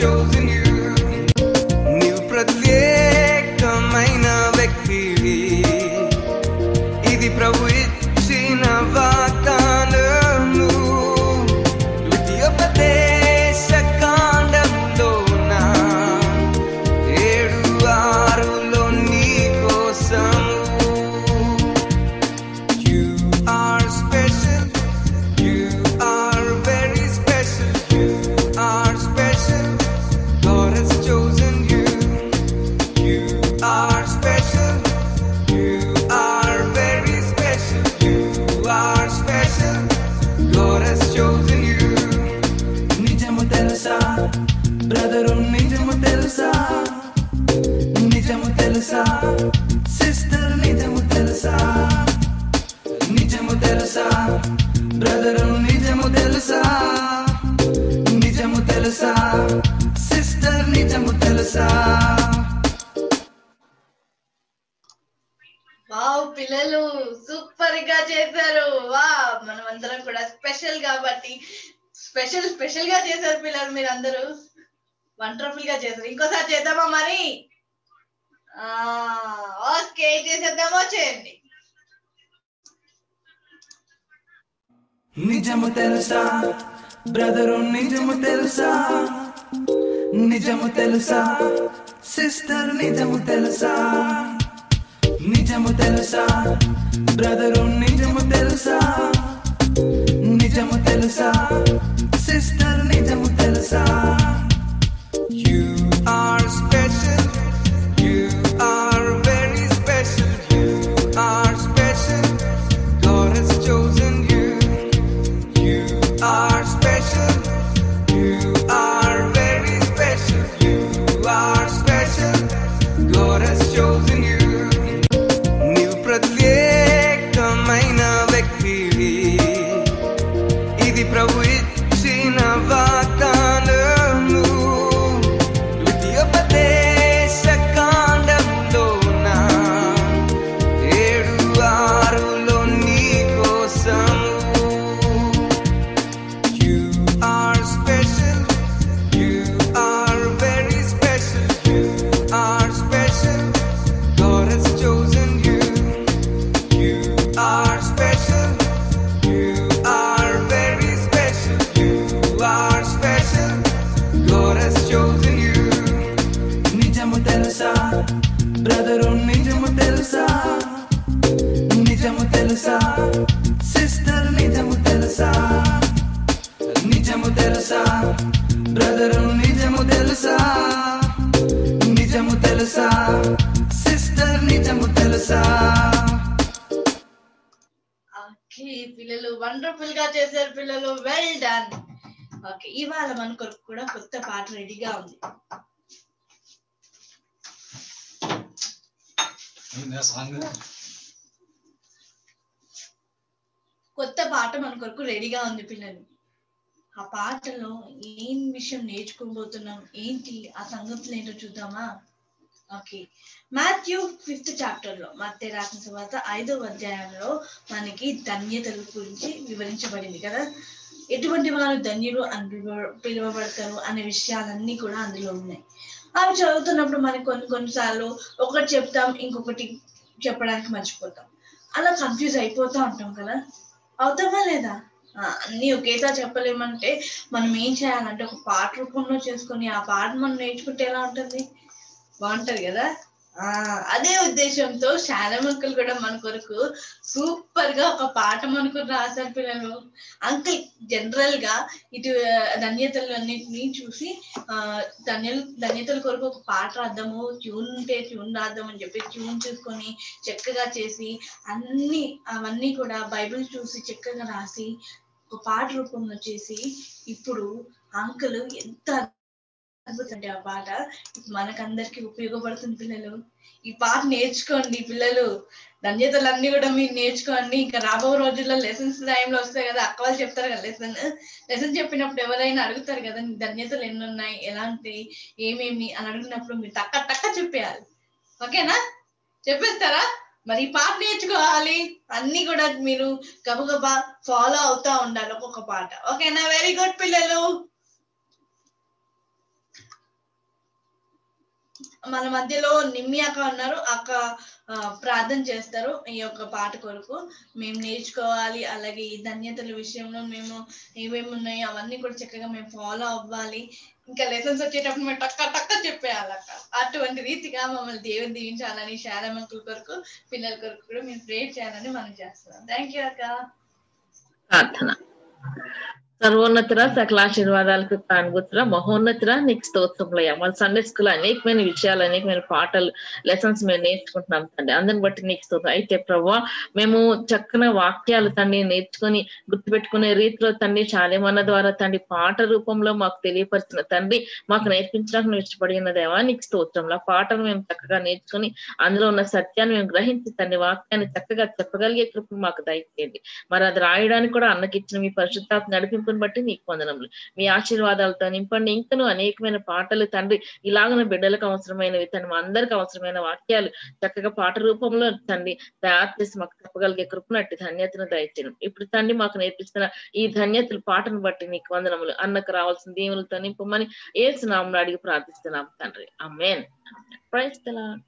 chosen you. నీవు ప్రత్యేకమైన వ్యక్తివి, ఇది ప్రభు ఇచ్చిన వాగ్దానము. ద్వితీయోపదేశ కాండంలోన 7:6 నీ కోసము. You are special, you are very special, you are special, God has chosen you. You are special, you are very special, you are special, God has chosen you. నిజము తెలుసా బ్రదరు, నిజము తెలుసా, నిజము తెలుసా సిస్టర్, నిజము తెలుసా, నిజము తెలుసా బ్రదరు, నిజము తెలుసా, నిజము తెలుసా సిస్టర్, నిజము తెలుసా. వావ్ పిల్లలు సూపర్ గా చేశారు. వా మనం అందరం కూడా స్పెషల్ కాబట్టి స్పెషల్ గా చేశారు పిల్లలు. మీరు అందరూ వండర్ఫుల్ గా చేశారు. ఇంకోసారి చేద్దామా మరి? ఓకే చేసేద్దామా, చేయండి. నిజము తెలుసా బ్రదరు, నిజము తెలుసా, నిజము తెలుసా సిస్టర్, నిజము తెలుసా, నిజము తెలుసా బ్రదరు, నిజము తెలుసా, నిజము తెలుసా సిస్టర్, నిజము తెలుసా. You are special, you are very special, you are special, God has chosen you. You are special, you are very special, you are special, God has chosen you. నీవు ప్రత్యేకమైన వ్యక్తివి, ఇది ప్రభు ఇచ్చిన వాగ్దానము. ద్వితీయోపదేశ కాండంలోన 7:6 నీ కోసము. You are special, you are very special, you are special, God has chosen you. You are special, you are very special, you are special, God has chosen you. నిజము తెలుసా బ్రదరు, నిజము తెలుసా, నిజము తెలుసా సిస్టర్, నిజము తెలుసా, నిజము తెలుసా బ్రదరు, నిజము తెలుసా, నిజము తెలుసా సిస్టర్, నిజము తెలుసా. ఓకే పిల్లలు వండర్ఫుల్ గా చేశారు పిల్లలు, వెల్ డన్. ఓకే ఇవాళ మన కొరకు కూడా కొత్త పాట రెడీగా ఉంది. కొత్త పాట మన కొరకు రెడీగా ఉంది పిల్లలు. ఆ పాటలో ఏం విషయం నేర్చుకోబోతున్నాం, ఏంటి ఆ సంగతులు ఏంటో చూద్దామా? ఓకే మాథ్యూ 5th చాప్టర్ లో, మత్తయి రాసిన సువార్త 5వ అధ్యాయంలో మనకి ధన్యతల గురించి వివరించబడింది కదా. ఎటువంటి వారు ధన్యులు అని పిలువబడతారు అనే విషయాలన్నీ కూడా అందులో ఉన్నాయి. అవి చదువుతున్నప్పుడు మనకి కొన్నిసార్లు ఒకటి చెప్తాం, ఇంకొకటి చెప్పడానికి మర్చిపోతాం. అలా కన్ఫ్యూజ్ అయిపోతా ఉంటాం కదా, అవుతామా లేదా? అన్ని ఒకేసారి చెప్పలేమంటే మనం ఏం చేయాలంటే ఒక పాట రూపంలో చేసుకొని ఆ పాట మనం నేర్చుకుంటే ఎలా ఉంటుంది? బాగుంటది కదా. అదే ఉద్దేశంతో శాలం అంకుల్ కూడా మన కొరకు సూపర్ గా ఒక పాట మనకు రాశారు పిల్లలు. అంకుల్ జనరల్ గా ఇటు ధన్యతలు అన్నిటిని చూసి ధన్యతల కొరకు ఒక పాట రాద్దాము, ట్యూన్ ఉంటే ట్యూన్ రాద్దాం అని చెప్పి ట్యూన్ చూసుకొని చక్కగా చేసి అవన్నీ కూడా బైబిల్ చూసి చక్కగా రాసి ఒక పాట రూపంలో చేసి ఇప్పుడు అంకుల్ ఎంత అద్భుతం ఆ పాట మనకందరికి ఉపయోగపడుతుంది పిల్లలు. ఈ పాట నేర్చుకోండి పిల్లలు, ధన్యతలన్నీ కూడా మీరు నేర్చుకోండి. ఇంకా రాబో రోజుల్లో లెసన్స్ టైంలో వస్తాయి కదా, అక్క వాళ్ళు చెప్తారు కదా లెసన్ చెప్పినప్పుడు ఎవరైనా అడుగుతారు కదా నీ ధన్యతలు ఎన్ని ఉన్నాయి, ఎలాంటి ఏమేమి అని అడిగినప్పుడు మీరు టక్క చెప్పేయాలి. ఓకేనా? చెప్పేస్తారా? మరి ఈ పాట నేర్చుకోవాలి, అన్ని కూడా మీరు గబగబా ఫాలో అవుతా ఉండాలి ఒక్కొక్క పాట. ఓకేనా? వెరీ గుడ్ పిల్లలు. మన మధ్యలో నిమ్మి అక్క ఉన్నారు. అక్క ప్రార్థన చేస్తారు ఈ యొక్క పాట కొరకు. మేము నేర్చుకోవాలి, అలాగే ఈ ధన్యతల విషయంలో మేము ఏమేమి ఉన్నాయో అవన్నీ కూడా చక్కగా మేము ఫాలో అవ్వాలి. ఇంకా లెసన్స్ వచ్చేటప్పుడు మేము టక్క చెప్పేయాలి అక్క. అటువంటి రీతిగా మమ్మల్ని దేవుని దీవించాలని శారమంకుల కొరకు, పిల్లల కొరకు కూడా మేము ప్రేర్ చేయాలని మనం చేస్తున్నాం. థ్యాంక్ యూ అక్క. ప్రార్థన. సర్వోన్నతురా, సకల ఆశీర్వాదాలకు కానుగుతురా, మహోన్నతురా, నీకు స్తోత్రములయ్యా. మన సండే స్కూల్ అనేకమైన విషయాలు, అనేకమైన పాటలు, లెసన్స్ మేము నేర్చుకుంటున్నాం తండ్రి. అందరిని బట్టి నీకు స్తోత్రం. అయితే ప్రభా, మేము చక్కని వాక్యాలు తండ్రి నేర్చుకొని గుర్తుపెట్టుకునే రీతిలో తండ్రి శాలేమన్న ద్వారా తండ్రి పాట రూపంలో మాకు తెలియపరిచిన తండ్రి, మాకు నేర్పించడానికి నువ్వు ఇష్టపడిన దేవా నీకు స్తోత్రంలో పాటను మేము చక్కగా నేర్చుకొని అందులో ఉన్న సత్యాన్ని మేము గ్రహించి తండ్రి వాక్యాన్ని చక్కగా చెప్పగలిగే కృప మాకు దయచేయండి. మరి అది రాయడానికి కూడా అన్నకిచ్చిన మీ పరిశుద్ధాత్మ నడిపింపు బట్టి నీకు వందనములు. మీ ఆశీర్వాదాలతో నింపండి. ఇంకను అనేకమైన పాటలు తండ్రి ఇలాగన బిడ్డలకు అవసరమైనవి తండ్రి, మా అందరికి అవసరమైన వాక్యాలు చక్కగా పాట రూపంలో తండ్రి తయారు చేసి మాకు చెప్పగలిగే కృపనట్టి ధన్యతను దయచేయడం. ఇప్పుడు తండ్రి మాకు నేర్పిస్తున్న ఈ ధన్యతలు పాటను బట్టి నీకు వందనములు. అన్నకు రావాల్సిన దీవులతో నింపమని యేసు నామములో అడిగి ప్రార్థిస్తున్నాం తండ్రి. Amen. Praise the Lord.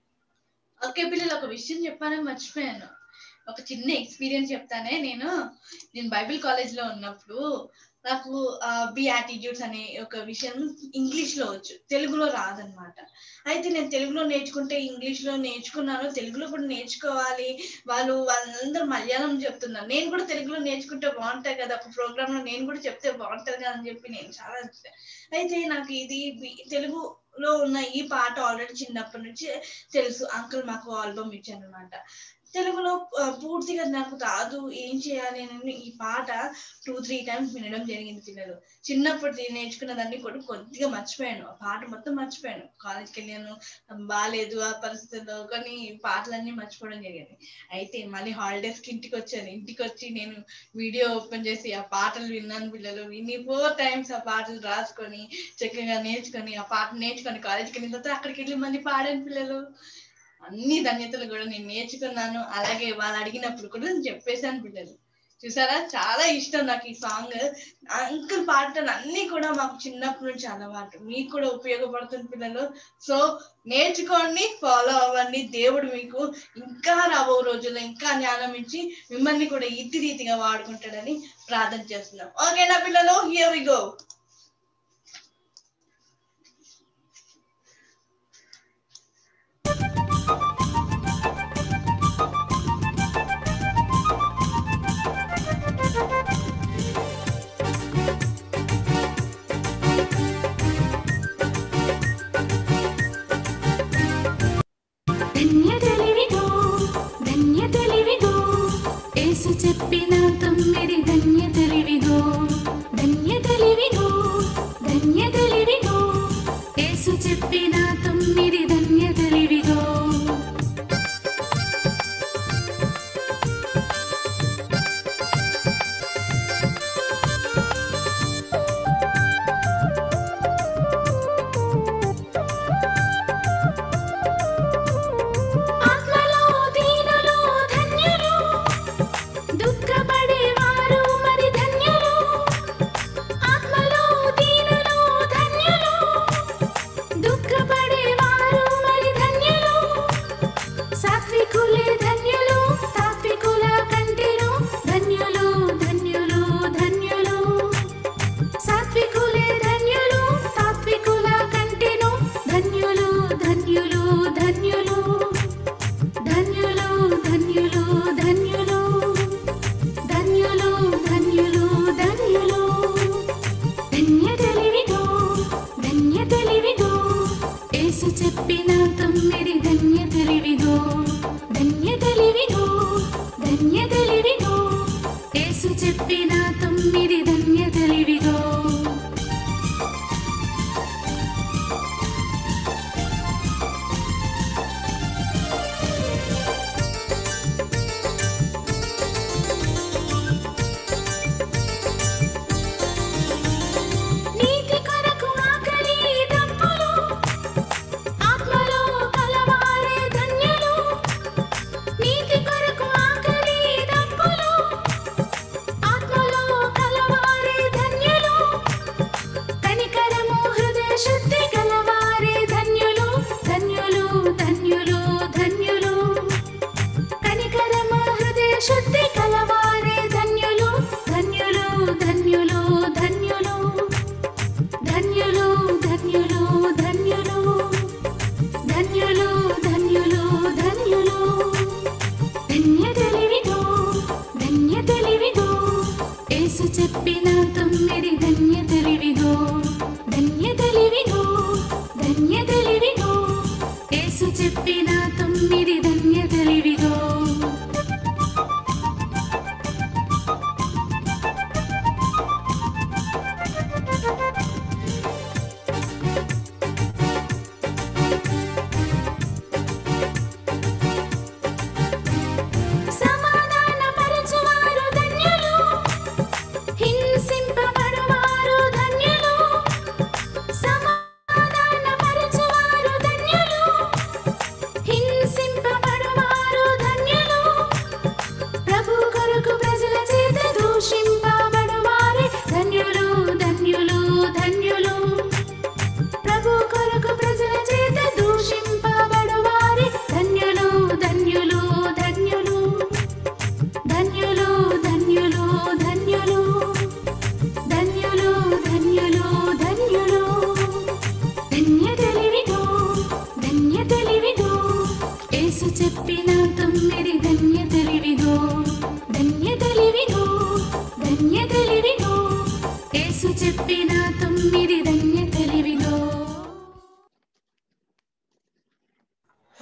Okay పిల్లలు, ఒక విషయం చెప్పాలని మర్చిపోయాను. ఒక చిన్న ఎక్స్పీరియన్స్ చెప్తానే. నేను బైబిల్ కాలేజ్ లో ఉన్నప్పుడు నాకు బియాటిట్యూడ్స్ అనే ఒక విషయం ఇంగ్లీష్ లో వచ్చు, తెలుగులో రాదనమాట. అయితే నేను తెలుగులో నేర్చుకుంటే ఇంగ్లీష్ లో నేర్చుకున్నాను, తెలుగులో కూడా నేర్చుకోవాలి. వాళ్ళందరూ మలయాళం చెప్తున్నారు, నేను కూడా తెలుగులో నేర్చుకుంటే బాగుంటాయి కదా, ఒక ప్రోగ్రామ్ లో నేను కూడా చెప్తే బాగుంటది కదా అని చెప్పి నేను చాలా. అయితే నాకు ఇది తెలుగులో ఉన్న ఈ పాట ఆల్రెడీ చిన్నప్పటి నుంచి తెలుసు. అంకుల్ మాకు ఆల్బమ్ ఇచ్చాను అనమాట. తెలుగులో పూర్తిగా నాకు రాదు, ఏం చేయాలి అని ఈ పాట 2-3 టైమ్స్ వినడం జరిగింది పిల్లలు. చిన్నప్పటి నేర్చుకున్న దాన్ని కూడా కొద్దిగా మర్చిపోయాను, ఆ పాట మొత్తం మర్చిపోయాను. కాలేజ్కి వెళ్ళాను, బాగాలేదు ఆ పరిస్థితుల్లో, కానీ పాటలన్నీ మర్చిపోవడం జరిగింది. అయితే మళ్ళీ హాలిడేస్కి ఇంటికి వచ్చాను. ఇంటికి వచ్చి నేను వీడియో ఓపెన్ చేసి ఆ పాటలు విన్నాను పిల్లలు. విని 4 టైమ్స్ ఆ పాటలు రాసుకొని చక్కగా నేర్చుకొని ఆ పాట నేర్చుకొని కాలేజ్కి వెళ్ళిన తర్వాత అక్కడికి వెళ్ళి మళ్ళీ పాడాను పిల్లలు. అన్ని ధన్యతలు కూడా నేను నేర్చుకున్నాను. అలాగే వాళ్ళు అడిగినప్పుడు కూడా నేను చెప్పేశాను పిల్లలు. చూసారా, చాలా ఇష్టం నాకు ఈ సాంగ్. అంకుల్ పాటలు అన్ని కూడా మాకు చిన్నప్పటి నుంచి అలవాటు. మీకు కూడా ఉపయోగపడుతుంది పిల్లలు. సో నేర్చుకోండి, ఫాలో అవ్వండి. దేవుడు మీకు ఇంకా రాబో రోజుల్లో ఇంకా జ్ఞానం ఇచ్చి మిమ్మల్ని కూడా ఇట్టి రీతిగా వాడుకుంటాడని ప్రార్థన చేస్తున్నాం. ఓకేనా పిల్లలు? Here we go. చెప్పిన 9 ధన్యతలివిగో, ధన్యతలివిగో, ధన్యతలివిగో, యేసు చెప్పిన 9 ధన్యతలివిగో.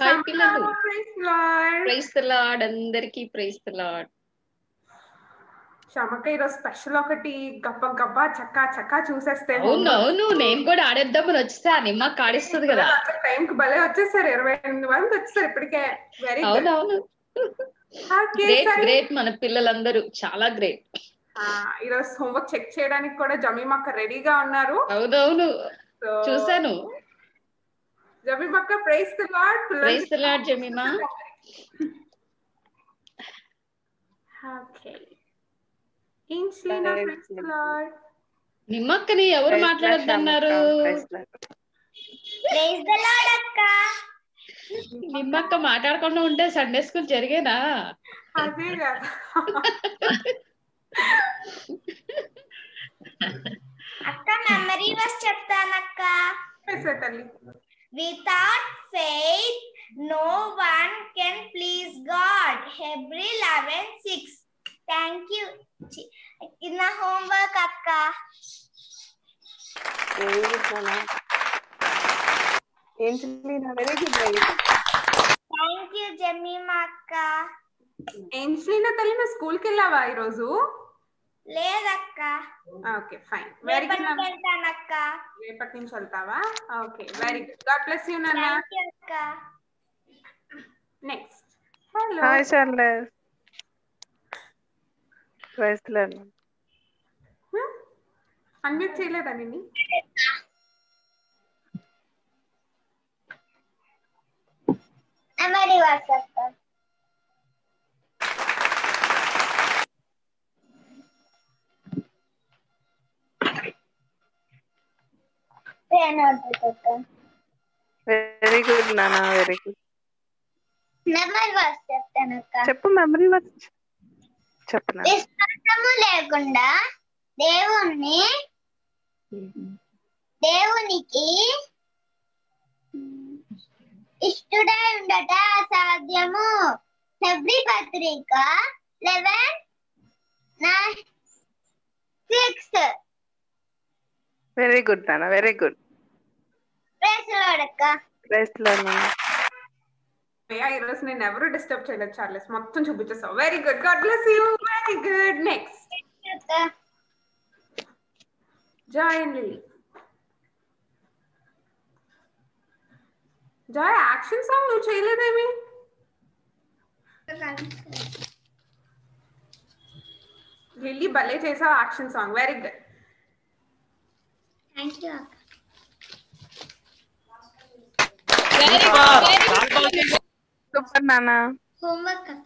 హాయ్ పిల్లలు. Praise Lord. Praise the Lord, అందరికీ ప్రైజ్ ది లార్డ్. శమక ఈరోజు స్పెషల్ ఒకటి గప్ప గప్ప చక్కా చక్కా చూసేస్తే అవును, నేను కూడా ఆడేద్దామని వచ్చేస్తే ఆ నిమ్మకి ఆడిస్తుంది కదా. టైం కి భలే వచ్చేసారు, 28 మంది వచ్చేసారు ఇప్పటికే. Very good. అవునవును, గ్రేట్. మన పిల్లలందరూ చాలా గ్రేట్. ఈరోజు హోంవర్క్ చెక్ చేయడానికి కూడా జమీమక్క రెడీగా ఉన్నారు. అవునవును, చూసాను. జమీమక్క praise the Lord. Praise the Lord Jemima. Okay, ఏంశ్లీనా ప్రైజ్ ది లార్డ్. నిమ్మక్కని ఎవరు మాట్లాడొద్దన్నారు? ప్రైజ్ ది లార్డ్ అక్క. నిమ్మక్క మాట్లాడకుండా ఉంటే సండే స్కూల్ జరిగేనా? అదే కదా. అక్క మెమరీ వర్స్ చెప్తానక్క. తల్లి. Without faith no one can please God. Hebrew 11:6. Thank you. In the homework akka. Very good, Angelina, very good. Thank you Jemima akka. ఏంశ్లీనా తల్లి, నువ్వు స్కూల్కి వెళ్ళావా ఈరోజు? లేదక్క. Okay fine, very good. వెళ్తానక్క. రేపటి నుంచి వెళ్తావా? Okay, very good. God bless you నాన్న. థాంక్యూ అక్క. Next. Hello. Hi Charles. Praise the Lord. Unmute చేయలేదా నిన్ని? మెమరీ వర్స్ అక్క. వెరీ గుడ్ నాన్న, వెరీ గుడ్. మెమరీ వర్స్ చెప్తానక్క. చెప్పు, మెమరీ వర్స్ చెప్పు. విశ్వాసము లేకుండా దేవునికి ఇష్టడై ఉండట అసాధ్యము. హెబ్రీ పత్రిక 11:6. వెరీ గుడ్ నాన్న, very good. Praise the Lord అక్క. ప్రైజ్ ది లార్డ్ నాన్న. ఈరోజు నేను ఎవరు డిస్టర్బ్ చేయలేదు చార్లెస్, మొత్తం చూపించేస్తావు. Very good, God bless you. Very good. Next Joy and Lilly. Joy, action song నువ్వు చేయలేదేమి? లిల్లీ భలే చేసావు action song. Very good. Thank you అక్క. సూపర్ నాన్న. హోంవర్క్ అక్క.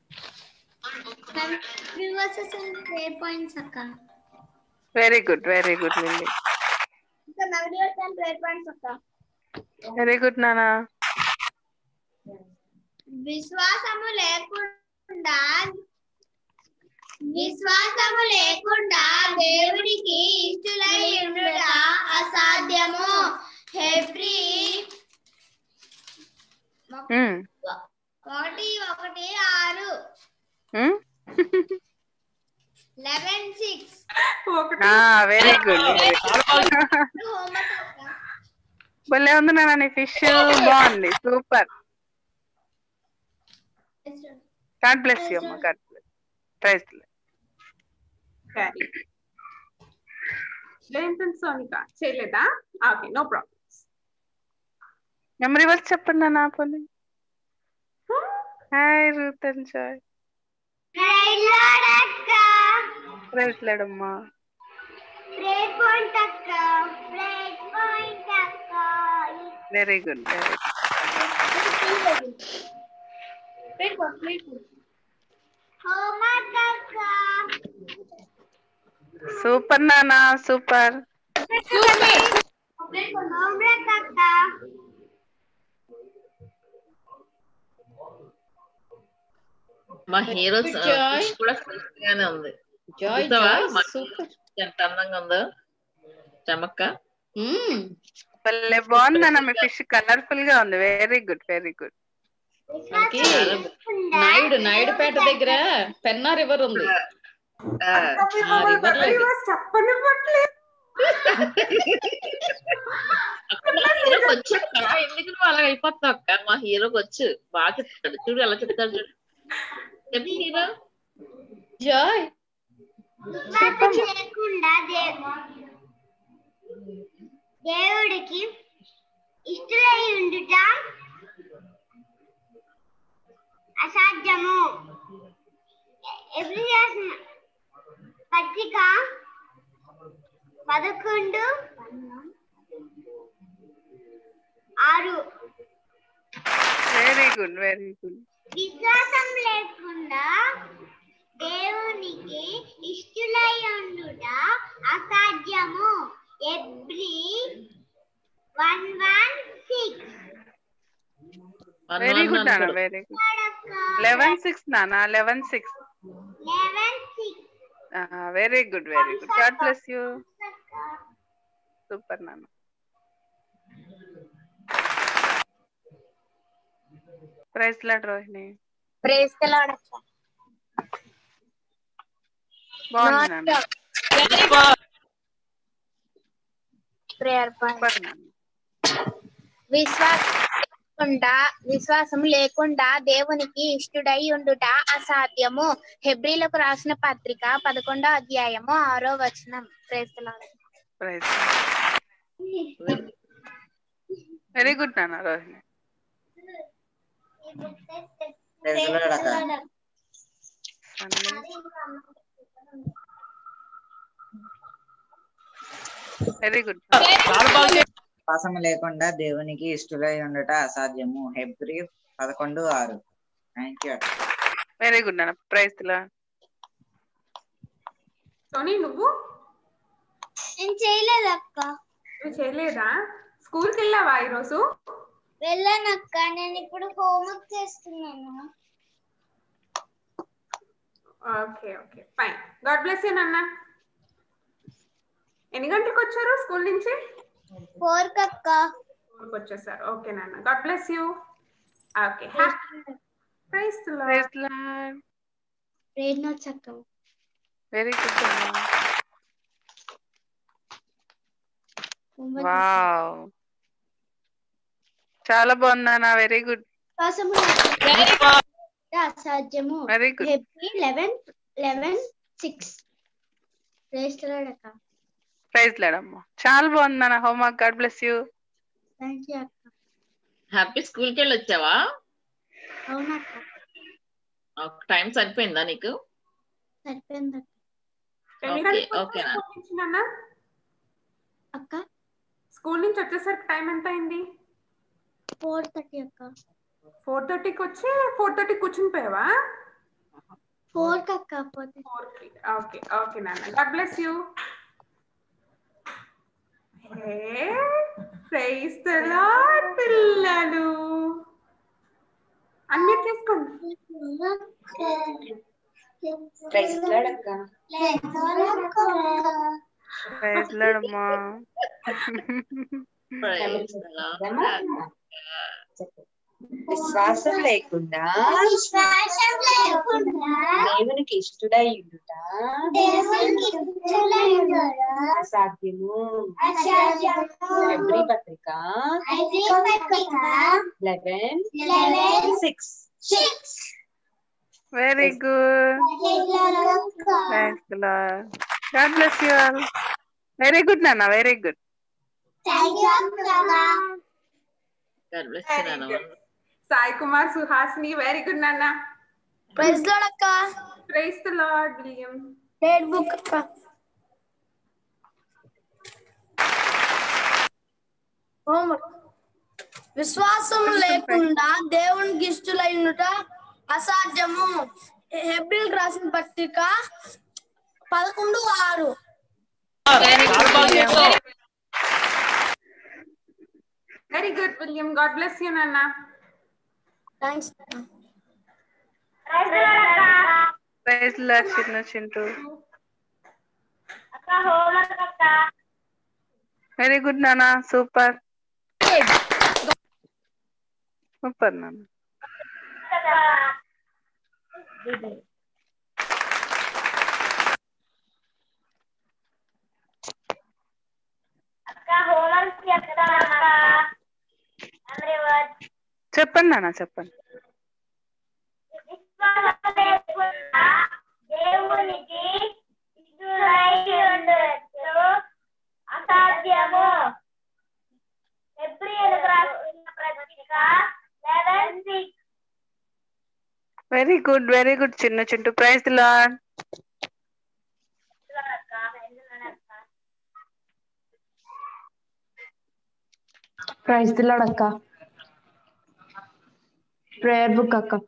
Memory verses and prayer points అక్క. Very good, very good Lilly. Memory verse and prayer points అక్క. Very good నాన్న. విశ్వాసము లేకుండా దేవుడికి ఇష్టలై ఉండుట అసాధ్యము. హెబ్రీ 1:6. 11:6. Very good. భలే ఉంది నాన్న, నీ ఫిష్ బాగుంది, సూపర్. గాడ్ బ్లెస్ యూ అమ్మ, God bless. Praise the Lord. Sonika చేయలేదా? Okay, no problem. Memory verse చెప్పండి నాన్న. పోనీ. Hi Ruth and Joy. Praise Lord అక్క. ప్రైజ్ ది లార్డ్ అమ్మా. ప్రేయర్ పాయింట్ అక్క. ప్రేయర్ పాయింట్ అక్క. Very good, very good. Homework అక్క. సూపర్ నాన్న, సూపర్. హోంవర్క్ అక్క. మా హీరోస్ జాయ్. కూడా ఫ్రెష్ గానే ఉంది. జాయ్ చూసావా? Joy, super. ఎంత అందంగా ఉందో చమక్క. భలే బాగుంది నాన్న, మీ ఫిష్ కలర్ఫుల్ గా ఉంది. Very good, very good. మనకి నాయుడుపేట దగ్గర పెన్నా రివర్ ఉంది. చెప్పండి. హీరోకి వచ్చు అక్క, ఎందుకు నువ్వు అలా అయిపోతావు అక్క? మా హీరోకి వచ్చు, బాగా చెప్తాడు. చూడు ఎలా చెప్తాడు చూడు. చెప్పి హీరో జాయ్ విశ్వాసం లేకుండా దేవుడికి ఇష్టలై ఉండుట అసాధ్యము. ఎబ్రియా పత్రిక 11:6. Very good, very good. విశ్వాసం లేకుండా దేవునికి ఇష్టలై ఉండుట అసాధ్యము. ఎబ్రీ 11:6. వెరీ గుడ్ నాన్న, వెరీ గుడ్. 11:6 నాన్న, 11:6. 11:6. Very good, very good. God bless you. Super నాన్న. Praise Lord Rohini. Praise the Lord అక్క. బాగుంది నాన్న. ప్రేయర్ సూపర్ నాన్న. విశ్వాసం లేకుండా దేవునికి ఇష్టడై ఉండుట అసాధ్యము. హెబ్రీలకు రాసిన పత్రిక 11:6. Praise the Lord. Praise very good నాన్న రోహిణి. Very good. విశ్వాసం లేకుండా దేవునికి ఇష్టలై ఉండట అసాధ్యము. హెబ్రీ 11:6. Thank you. వెరీ గుడ్ నాన్న. Praise Lord. సోనీ నువ్వు నేను చేయలేదు అక్క. నువ్వు చేయలేదా? స్కూల్కి వెళ్ళావా ఈరోజు? వెళ్ళానక్క, నేను ఇప్పుడు హోంవర్క్ చేస్తున్నాను. Okay okay fine. God bless you నాన్న. ఎన్ని గంటలకు వచ్చారు స్కూల్ నుంచి? 4 అక్క. 4 వచ్చేసారు. ఓకే నాన్న, God bless you. Okay, praise the Lord. Praise Lord. Praise notes అక్క. వెరీ గుడ్ నాన్న. వావ్, చాలా బాగుందన్నా. వెరీ గుడ్, అసాధ్యము. Very good. హెబ్రీ 11:6. ప్రైజ్ ది లార్డ్ అక్క. ప్రైజ్ లార్డ్ అమ్మ. చాలా బాగుందన్న homework. God bless you. Thank you అక్క. హ్యాపీ స్కూల్కి వెళ్ళి వచ్చావా? అవునక్క. టైం సరిపోయిందా నీకు? సరిపోయింది అక్క. ఓకే నాన్న అక్క. స్కూల్ నుంచి వచ్చేసరికి టైం ఎంత అయింది? 4:30 అక్క. 4:30కి వచ్చి 4:30 కూర్చుని పోయావా? 4 అక్క. 4కి. ఓకే ఓకే నాన్న, God bless you. Praise the Lord పిల్లలు. అన్మ్యూట్ చేసుకోండి. ప్రైజ్ లార్డ్ అక్క. ప్రైజ్ లార్డ్ అమ్మా. విశ్వాసం లేకుండా దేవునికి ఇష్టడై ఉండుట అసాధ్యము. హెబ్రీ పత్రిక 11:6. Very good. Praise the Lord. God bless you all. Very good నాన్న, very good. Sai Kumar, Suhasini, very good నాన్న. ప్రైజ్ ది లార్డ్ అక్క. Praise the Lord William. Red book అక్క. విశ్వాసం లేకుండా దేవునికి ఇష్టలై ఉండుట అసాధ్యము. హెబ్రీలకు రాసిన పత్రిక 11:6. Very good William. God bless you నాన్న. థాంక్స్. ప్రైజ్ లార్డ్ చిన్న చింటూ. వెరీ గుడ్ నాన్న. సూపర్ సూపర్ నాన్న. చెప్పండి నాన్న చెప్పండి. దేవునికి ఇష్టడై ఉండొచ్చు అసాధ్యము. హెబ్రీయులకు రాసిన పత్రిక 11:6. వెరీ గుడ్ వెరీ గుడ్ చిన్న Chintu. Praise the Lord. Praise the Lord అక్క. ప్రేయర్ బుక్ అక్క.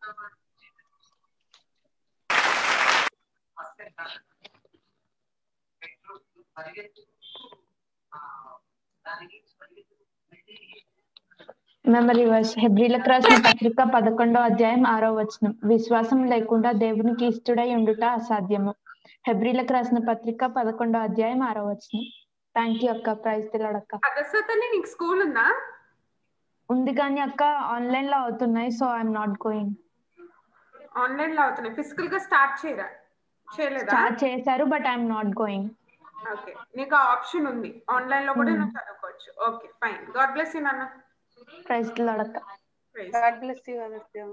Memory verse. హెబ్రీలకు రాసిన పత్రిక 11వ అధ్యాయం 6వ వచనం. విశ్వాసం లేకుండా దేవునికి ఇష్టడై ఉండుట అసాధ్యము. హెబ్రీలకు రాసిన పత్రిక 11వ అధ్యాయం 6వ వచనం. థ్యాంక్ యూ అక్క. ప్రైజ్ ది లార్డ్ అక్క. అగసతల్లి నీకు స్కూల్ ఉందా? ఉంది కానీ అక్క ఆన్లైన్ లో అవుతున్నాయి, so I'm not going. Online లో అవుతున్నాయి, ఫిజికల్ గా స్టార్ట్ చేయలేదా? స్టార్ట్ చేశారు but I'm not going. Okay, నీకు ఆ ఆప్షన్ ఉంది, ఆన్లైన్ లో కూడా నువ్వు చదువుకోవచ్చు. Okay fine. God bless you నాన్న. ప్రైజ్ ది లార్డ్ అక్క. God bless you Agastya.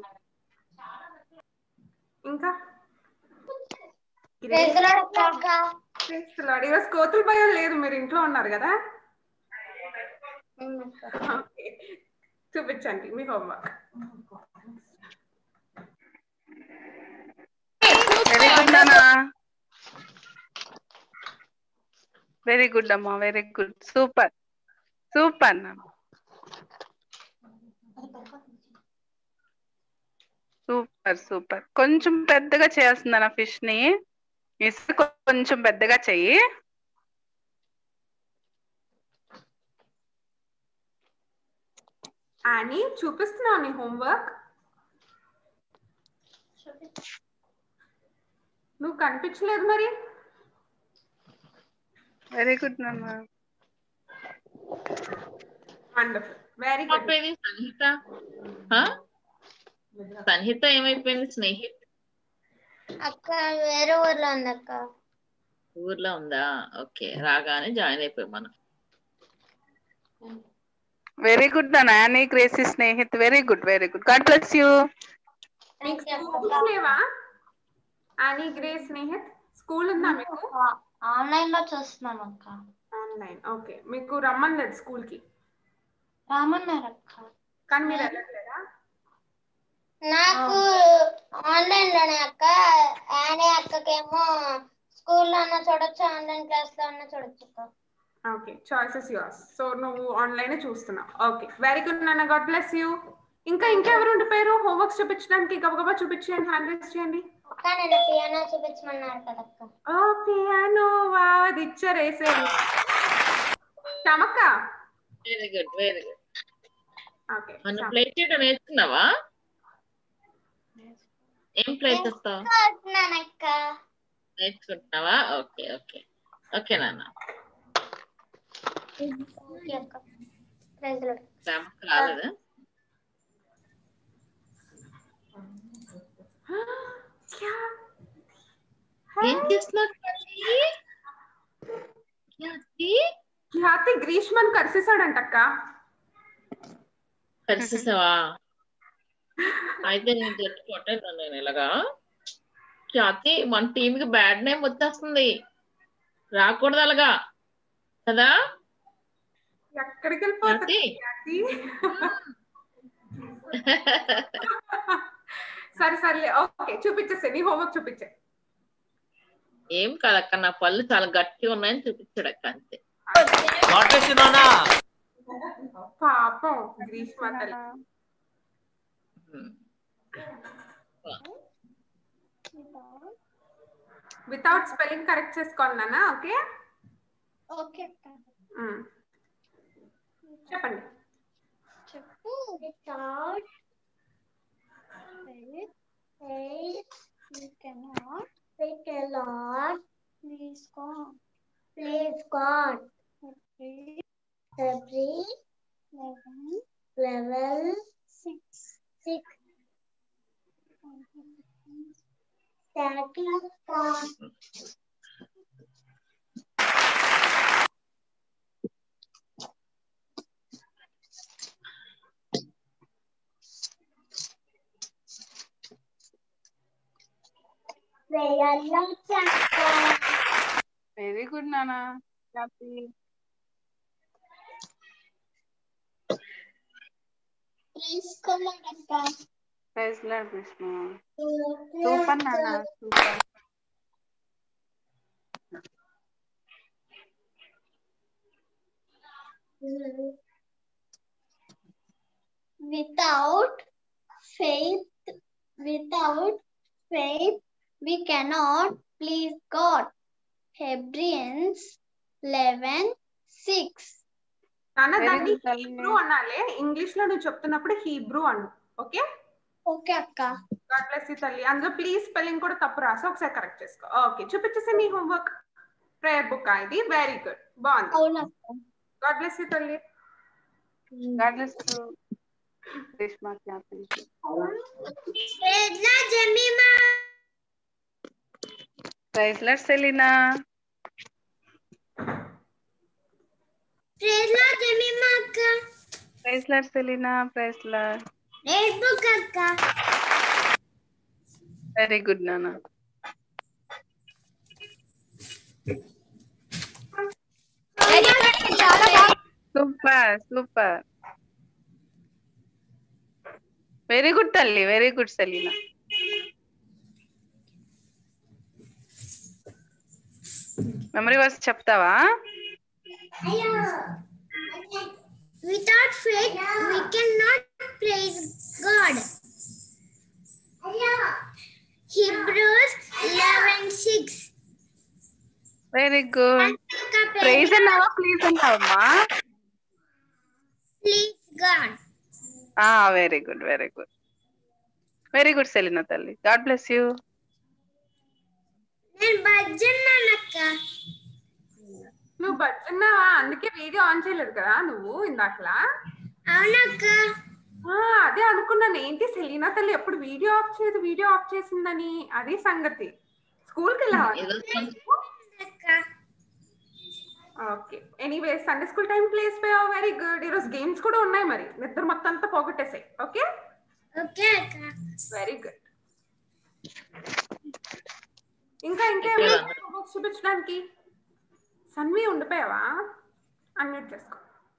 ఇంకా ప్రైజ్ ది లార్డ్ అక్క. Praise the Lord. ఈరోజు కోతుల భయం లేదు, మీరు ఇంట్లో ఉన్నారు కదా. ఓకే, చూపించండి మీ హోంవర్క్. వెరీ గుడ్ నాన్న. వెరీ గుడ్ అమ్మా, వెరీ గుడ్. సూపర్ సూపర్ నాన్న, సూపర్ సూపర్. కొంచెం పెద్దగా చేయాల్సిందన్న ఫిష్ ని. కొంచెం పెద్దగా చెయ్యి. అని చూపిస్తున్నావు నీ హోంవర్క్. నువ్వు కనిపించలేదు మరి. వెరీ గుడ్ నాన్న. Wonderful, very good. Samhita Samhita ఏమైపోయింది? స్నేహిత్ అక్క వేరే ఊర్లో ఉంది అక్క. ఊర్లో ఉందా? ఓకే, రాగానే జాయిన్ అయిపోయి మనం. వెరీ గుడ్ నాన్న. Annie, Gracie, Snehith. Very good very good. God bless you. లేవా అని గ్రేస్ స్నేహిత్? స్కూల్ ఉందా మీకు? ఆన్లైన్ లో చూస్తున్నాం అక్క. ఆన్లైన్. ఓకే, మీకు రమ్మలేదు స్కూల్ కి? రామన్నారు అక్క. కానీ మీరు వెళ్ళట్లేదా? నాకు ఆన్లైన్ లోనే అక్క. యానీ అక్కకేమో స్కూల్లో అన్న చూడొచ్చు, ఆన్లైన్ క్లాస్ లో అన్న చూడొచ్చు అక్క. Okay, choices yours. సో నువ్వు ఆన్లైన్ చూస్తున్నావు. ఓకే, వెరీ గుడ్ నాన్న. God bless you. ఇంకా ఎవరు ఉండిపోయారు హోంవర్క్స్ చూపించడానికి? గబగబా చూపించండి, హ్యాండ్ రైస్ చేయండి. అక్క నేను పియానో చూపించమన్నారు కదక్క. ఓ పియానో, వా దిచ్చరేసేయండి. చమక్క. Very good very good. Okay, మనం ప్లే చేయడం నేర్చుకున్నావా? ఏం ప్లే చేస్తావు? నేర్చుకుంటున్నావా? ఓకే ఓకే ఓకే నాన్న. రాలేదా? ఏం చేస్తున్నారు? ఖ్యాతి గ్రీష్మన్ కరిసేసాడంటక్క. కరిసేసావా? అయితే నేను జట్టు కొట్టేద్దాను నేను ఇలాగా. ఖ్యాతి మన టీమ్ కి బ్యాడ్ నేమ్ వచ్చేస్తుంది, రాకూడదు అలాగా కదా. ఎక్కడికి వెళ్ళిపోతుంది ఖ్యాతి? సరే సర్లే, ఓకే చూపించేసే, నీ హోంవర్క్ చూపించే. ఏం కాదక్క, నా పళ్ళు చాలా గట్టిగా ఉన్నాయని చూపించాడు అక్క, అంతే. పాపం గ్రీష్మ తల్లి. వితౌట్ స్పెల్లింగ్ కరెక్ట్ చేసుకోవాలి నాన్న. ఓకే ఓకే చెప్పండి. చెప్పు. Without we cannot please God every level 6 starting from very good నానా. Happy. Praise Lord Krishna. Super నానా, super. Without faith, we cannot please God. Hebrews 11:6. నాన్న దాన్ని హీబ్రూ అనాలి. ఇంగ్లీష్ లో నువ్వు చెప్తున్నప్పుడు హీబ్రూ అను. ఓకే ఓకే అక్క. గాడ్ బ్లెస్ యూ తల్లి. అందులో ప్లీజ్ స్పెల్లింగ్ కూడా తప్పు రాసి ఒకసారి కరెక్ట్ చేసుకో. ఓకే, చూపించేసి నీ హోంవర్క్. ప్రేయర్ బుక్ ఇది. వెరీ గుడ్, బాగుంది. అవునక్క. గాడ్ బ్లెస్ యూ తల్లి. God bless you. Reshma happy. Praise Lord Selina. Praise Lord Selina. Praise Lord. Very good నానా. Super super. వెరీ గుడ్ తల్లి. Very good Selina. Memory verse చెప్తావా? Without faith, we cannot praise God. Hebrews 11:6. Very good. Praise అన్నావా please అన్నావమ్మా? Please God. Very good, very good, very good Selina తల్లి. God bless you. నేను బజ్జన్నానక్క. నువ్వు బజ్జన్నావా? అందుకే video on చేయలేదు కదా నువ్వు ఇందాకలా. అవునక్క. అదే అనుకున్నాను, ఏంటి సెలీనా తల్లి ఎప్పుడు వీడియో ఆఫ్ చేయదు, వీడియో ఆఫ్ చేసిందని. అది సంగతి. స్కూల్కి వెళ్ళావా? Okay, anyway Sunday school time place పోయావు. Very good. ఈరోజు గేమ్స్ కూడా ఉన్నాయి, మరి నిద్ర మొత్తం అంతా పోగొట్టేసాయి. ఓకే ఓకే అక్క. Very good. ఇంకా ఇంకేమైనా చూపించడానికి? సన్వి ఉండిపోయావా? అన్మ్యూట్ చేసుకో.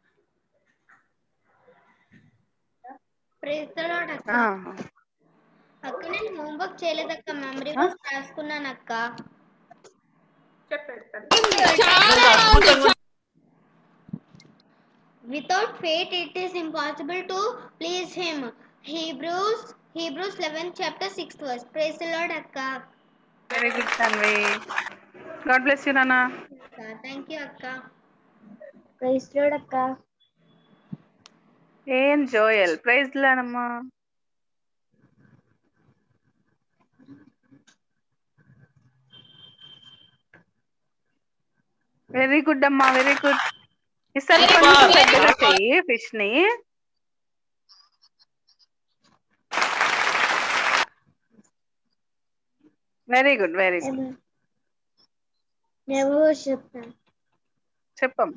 అక్క నేను హోంవర్క్ చేయలేదక్క, మెమరీ వర్స్ రాసుకున్నాను అక్క. Without faith it is impossible to please him. Hebrews 11 chapter 6th verse. Praise the Lord akka. Very good Tanvi. God bless you Nana. Thank you akka. Praise the Lord akka. And Joel. Praise the Lord amma. Very good amma, very good. ఈసారి కొంచెం పెద్దగా చెయ్యి fish ని. Very good, very good. చెప్పం.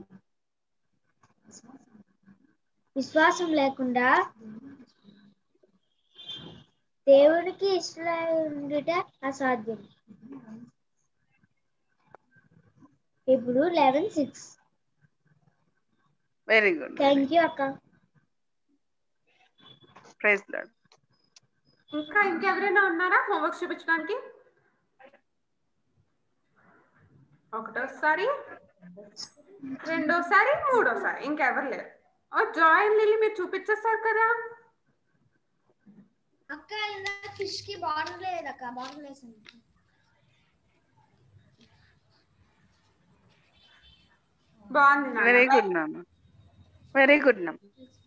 విశ్వాసం లేకుండా దేవునికి ఇష్టమై ఉండుట అసాధ్యం. ఇప్పుడు 11:6. Very good. థ్యాంక్ యూ అక్క. Praise Lord. ఇంకా ఇంకెవరైనా ఉన్నారా హోంవర్క్ చూపించడానికి? ఒకటోసారి, రెండోసారి, మూడోసారి, ఇంకెవరు లేరు. జాయిన్ లిల్లీ మీరు చూపించేస్తారు కదా అక్క. ఇలా ఫిష్ కి బార్డర్ లేదక్క, బార్డర్ వేసింది. బాగుంది. వెరీ గుడ్ నాన్న, వెరీ గుడ్ నాన్న.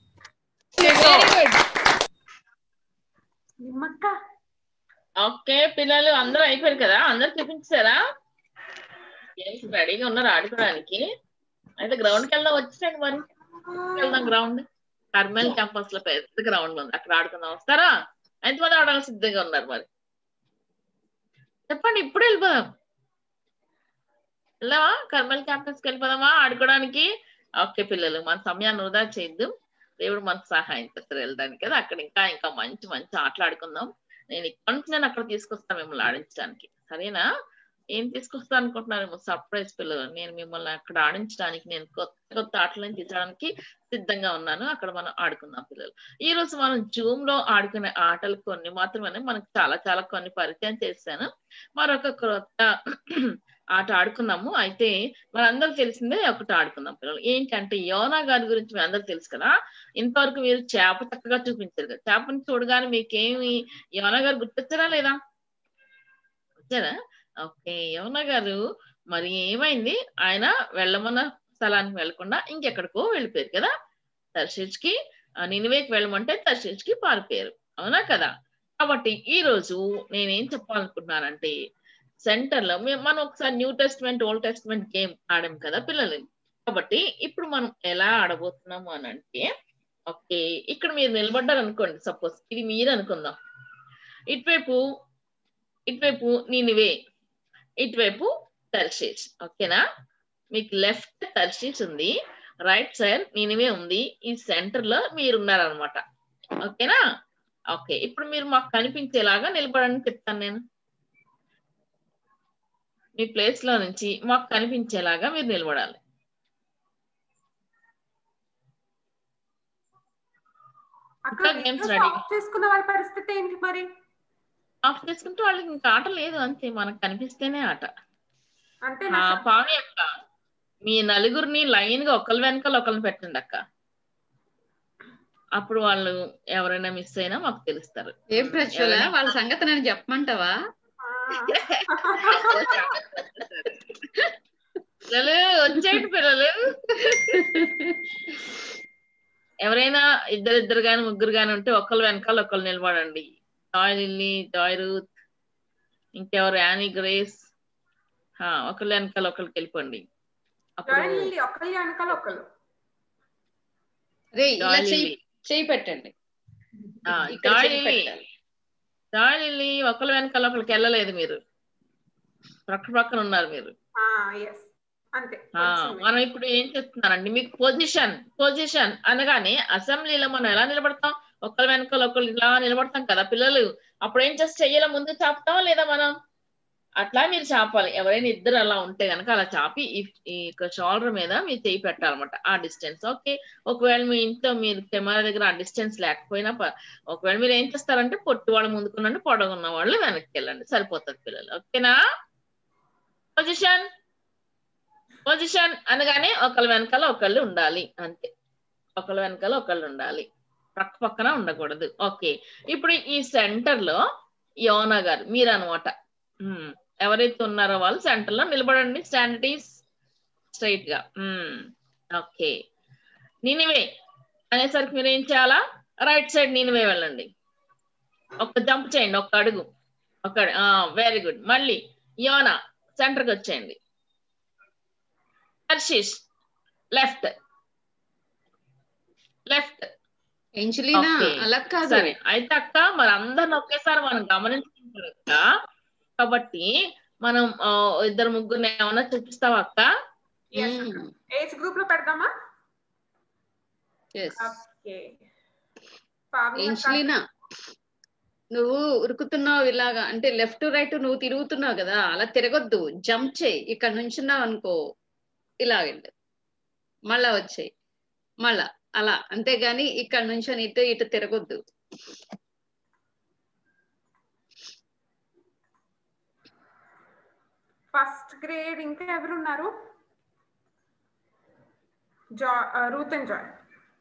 నిమ్మక్క. ఓకే పిల్లలు అందరూ అయిపోయారు కదా, అందరు చూపించారా? రెడీగా ఉన్నారు ఆడుకోవడానికి? అయితే గ్రౌండ్కి వెళ్దాం, వచ్చేసండి మరి. వెళ్దాం గ్రౌండ్. కర్మల్ క్యాంపస్ లో పెద్ద గ్రౌండ్ ఉంది, అక్కడ ఆడుకుందాం. వస్తారా? ఎంతమంది ఆడడానికి సిద్ధంగా ఉన్నారు మరి చెప్పండి, ఇప్పుడు వెళ్ళిపోదాం. వెళ్దామా? కర్మల్ క్యాంపస్కి వెళ్ళిపోదామా ఆడుకోవడానికి? ఓకే పిల్లలు, మన సమయాన్ని వృధా చేయొద్దు. దేవుడు మనకు సహాయం చేస్తారు వెళ్ళడానికి కదా. అక్కడ ఇంకా ఇంకా మంచి మంచి ఆటలు ఆడుకుందాం. నేను ఇక్కడ నుంచి అక్కడ తీసుకొస్తాను మిమ్మల్ని ఆడించడానికి. సరేనా? ఏం తీసుకొస్తా అనుకుంటున్నారేమో సర్ప్రైజ్ పిల్లలు. నేను మిమ్మల్ని అక్కడ ఆడించడానికి, నేను కొత్త కొత్త ఆటలను తీసడానికి సిద్ధంగా ఉన్నాను. అక్కడ మనం ఆడుకుందాం పిల్లలు. ఈ రోజు మనం జూమ్ లో ఆడుకునే ఆటలు కొన్ని మాత్రమే, మనకు చాలా చాలా కొన్ని పరిచయం చేశాను. మరొక కొత్త ఆట ఆడుకుందాము. అయితే మనందరూ తెలిసిందే ఒకటి ఆడుకుందాం పిల్లలు. ఏంటంటే యోనా గారి గురించి మీ అందరూ తెలుసు కదా. ఇంతవరకు మీరు చేప చక్కగా చూపించారు కదా. చేపని చూడగానే మీకేమి యోనా గారు గుర్తొచ్చారా లేదా? వచ్చారా? ఓకే. యోనా గారు మరి ఏమైంది? ఆయన వెళ్ళమన్న స్థలానికి వెళ్లకుండా ఇంకెక్కడికో వెళ్ళిపోయారు కదా. తర్షీష్కి నినివేకి వెళ్ళమంటే తర్షీష్కి పారిపోయారు. అవునా కదా? కాబట్టి ఈ రోజు నేనేం చెప్పాలనుకుంటున్నానంటే సెంటర్ లో మనం ఒకసారి new testament old testament game ఆడాం కదా పిల్లలు. కాబట్టి ఇప్పుడు మనం ఎలా ఆడబోతున్నాము అని అంటే, ఓకే ఇక్కడ మీరు నిలబడ్డారు అనుకోండి. సపోజ్ ఇది మీరు అనుకుందాం. ఇటువైపు నినివే, ఇటువైపు తర్షీష్. ఓకేనా? మీకు లెఫ్ట్ తర్షీష్ ఉంది, రైట్ సైడ్ నినివే ఉంది, ఈ సెంటర్ లో మీరున్నారనమాట. ఓకేనా? ఓకే. ఇప్పుడు మీరు మాకు కనిపించేలాగా నిలబడని చెప్తాను నేను. మీ ప్లేస్ లో నుంచి మాకు కనిపించేలాగా మీరు నిలబడాలి. ఇంకా గేమ్స్ రెడీ. ఆఫ్ చేసుకున్న వాళ్ళ పరిస్థితి ఏంటి మరి? ఆఫ్ చేసుకుంటే వాళ్ళకి ఇంకా ఆట లేదు, అంతే. మనకు కనిపిస్తేనే ఆట. అంటే పావని అక్క, మీ నలుగురిని లైన్ గా ఒకళ్ళ వెనకాల ఒకళ్ళని పెట్టండి అక్క. అప్పుడు వాళ్ళు ఎవరైనా మిస్ అయినా మాకు తెలుస్తారు. ఏం ప్రశ్న వాళ్ళ సంగతి నేను చెప్పమంటావా? పిల్లలు వచ్చేయండి పిల్లలు. ఎవరైనా ఇద్దరు గాని ముగ్గురు గాని ఉంటే ఒకళ్ళు వెనకాల ఒకళ్ళు నిలబడండి. జాయ్ లిల్లీ, జాయ్ రూత్, ఇంకెవరు యానీ గ్రేస్, ఒకళ్ళు వెనకాల ఒకళ్ళకి వెళ్ళిపోండి. చేయి పెట్టండి. జాయ్ లిల్లీ ఒకళ్ళ వెనకాల ఒకళ్ళకి వెళ్ళలేదు, మీరు పక్కన ఉన్నారు మీరు. మనం ఇప్పుడు ఏం చేస్తున్నారండి, మీకు పొజిషన్ అనగానే అసెంబ్లీలో మనం ఎలా నిలబడతాం? ఒకళ్ళ వెనకాల ఒకళ్ళు ఇలా నిలబడతాం కదా పిల్లలు. అప్పుడు ఏం చేసి చెయ్యాలో ముందు చాపుతాం లేదా మనం? అట్లా మీరు చాపాలి. ఎవరైనా ఇద్దరు అలా ఉంటే కనుక అలా చాపి ఈ షోల్డర్ మీద మీరు చేయి పెట్టాలన్నమాట, ఆ డిస్టెన్స్. ఓకే. ఒకవేళ మీ ఇంట్లో మీరు కెమెరా దగ్గర ఆ డిస్టెన్స్ లేకపోయినా ఒకవేళ మీరు ఏం చేస్తారంటే పొట్టి వాళ్ళు ముందుకున్నాండి, పొడగున్న వాళ్ళు వెనక్కి వెళ్ళండి, సరిపోతుంది పిల్లలు. ఓకేనా? పొజిషన్ అనగానే ఒకళ్ళ వెనకాల ఒకళ్ళు ఉండాలి, అంతే. ఒకళ్ళ వెనకాల ఒకళ్ళు ఉండాలి, పక్కన ఉండకూడదు. ఓకే. ఇప్పుడు ఈ సెంటర్ లో యోనా గారు మీరు అనమాట. ఎవరైతే ఉన్నారో వాళ్ళు సెంటర్ లో నిలబడండి, స్టాండర్డీస్ స్ట్రైట్ గా. ఓకే. నినివే అనేసరికి మీరు ఏం చేయాలా? రైట్ సైడ్ నినివే వెళ్ళండి, ఒక జంప్ చేయండి, ఒక అడుగు. Very good. మళ్ళీ యోనా సెంటర్కి వచ్చేయండి. Tarshish left. సరే అయితే అక్క, మరి అందరిని ఒకేసారి మనం గమనించుకుంటారు కాబట్టి మనం ఇద్దరు ముగ్గురిని ఏమన్నా చూపిస్తావా అక్క? ఏజ్ గ్రూప్ లో పెడదామా? నువ్వు ఉరుకుతున్నావు ఇలాగా, అంటే లెఫ్ట్ రైట్ నువ్వు తిరుగుతున్నావు కదా, అలా తిరగొద్దు. జంప్ చేయి. ఇక్కడ నుంచున్నావు అనుకో, ఇలాగండి, మళ్ళా వచ్చేయి, మళ్ళా అలా. అంతేగాని ఇక్కడ నుంచి ఇటు తిరగొద్దు. ఫస్ట్ గ్రేడ్ ఇంకా ఎవరున్నారు? Ruth and Joy.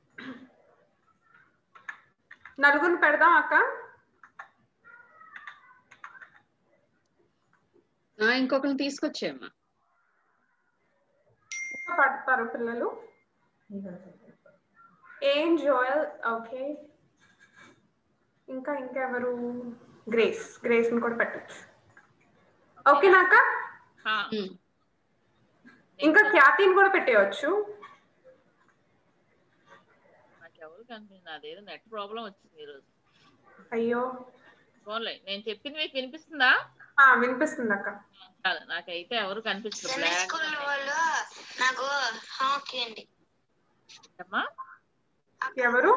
నలుగురిని పెడదాం అక్క. ఇంకొకరిని తీసుకొచ్చేయమ్మా. పడతారు పిల్లలు. ఏం జోయల్. ఓకే. ఇంకా ఎవరు? గ్రేస్ ని కూడా పెట్టచ్చు. ఓకేనాక? ఇంకా ఖ్యాతిని కూడా పెట్టేయచ్చు. ఎవరు కనిపించింది? అదేదో నెట్ ప్రాబ్లం వచ్చింది ఈరోజు. అయ్యో. ఫోన్లే. నేను చెప్పింది మీకు వినిపిస్తుందా? వినిపిస్తుంది అక్క. నాకైతే ఎవరు కనిపిస్తుంది. ఎవరు?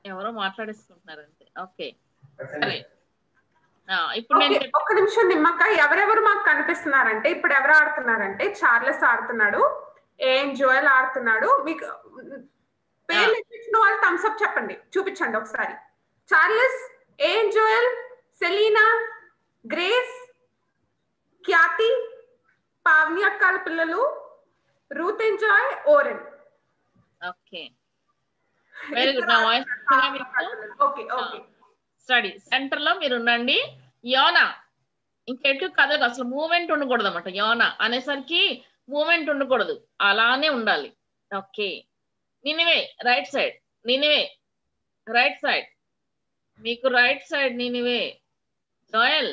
ఎవరో మాట్లాడేసుకుంటున్నారు అంతే. ఓకే సరే. ఇప్పుడు నేను ఒక్క నిమిషం నిమ్మక్క, ఎవరెవరు మాకు కనిపిస్తున్నారంటే ఇప్పుడు ఎవరు ఆడుతున్నారంటే చార్లెస్ ఆడుతున్నాడు, ఏఎన్ జోయల్ ఆడుతున్నాడు. మీకు పేర్లు ఇచ్చిన వాళ్ళు థమ్స్ అప్ చెప్పండి, చూపించండి ఒకసారి. Charles, A N Joel, Selina, Grace, Khyati, Pavani అక్కల పిల్లలు, Ruth and Joy, Oren. Okay very good. నా voice okay okay. Study centre లో మీరు ఉండండి. యోనా ఇంకెటు కదలదు, అసలు మూమెంట్ ఉండకూడదు అనమాట. యోనా అనేసరికి మూమెంట్ ఉండకూడదు, అలానే ఉండాలి. Okay. Nineveh right side, Nineveh right side, మీకు రైట్ సైడ్ నినివే. జోయల్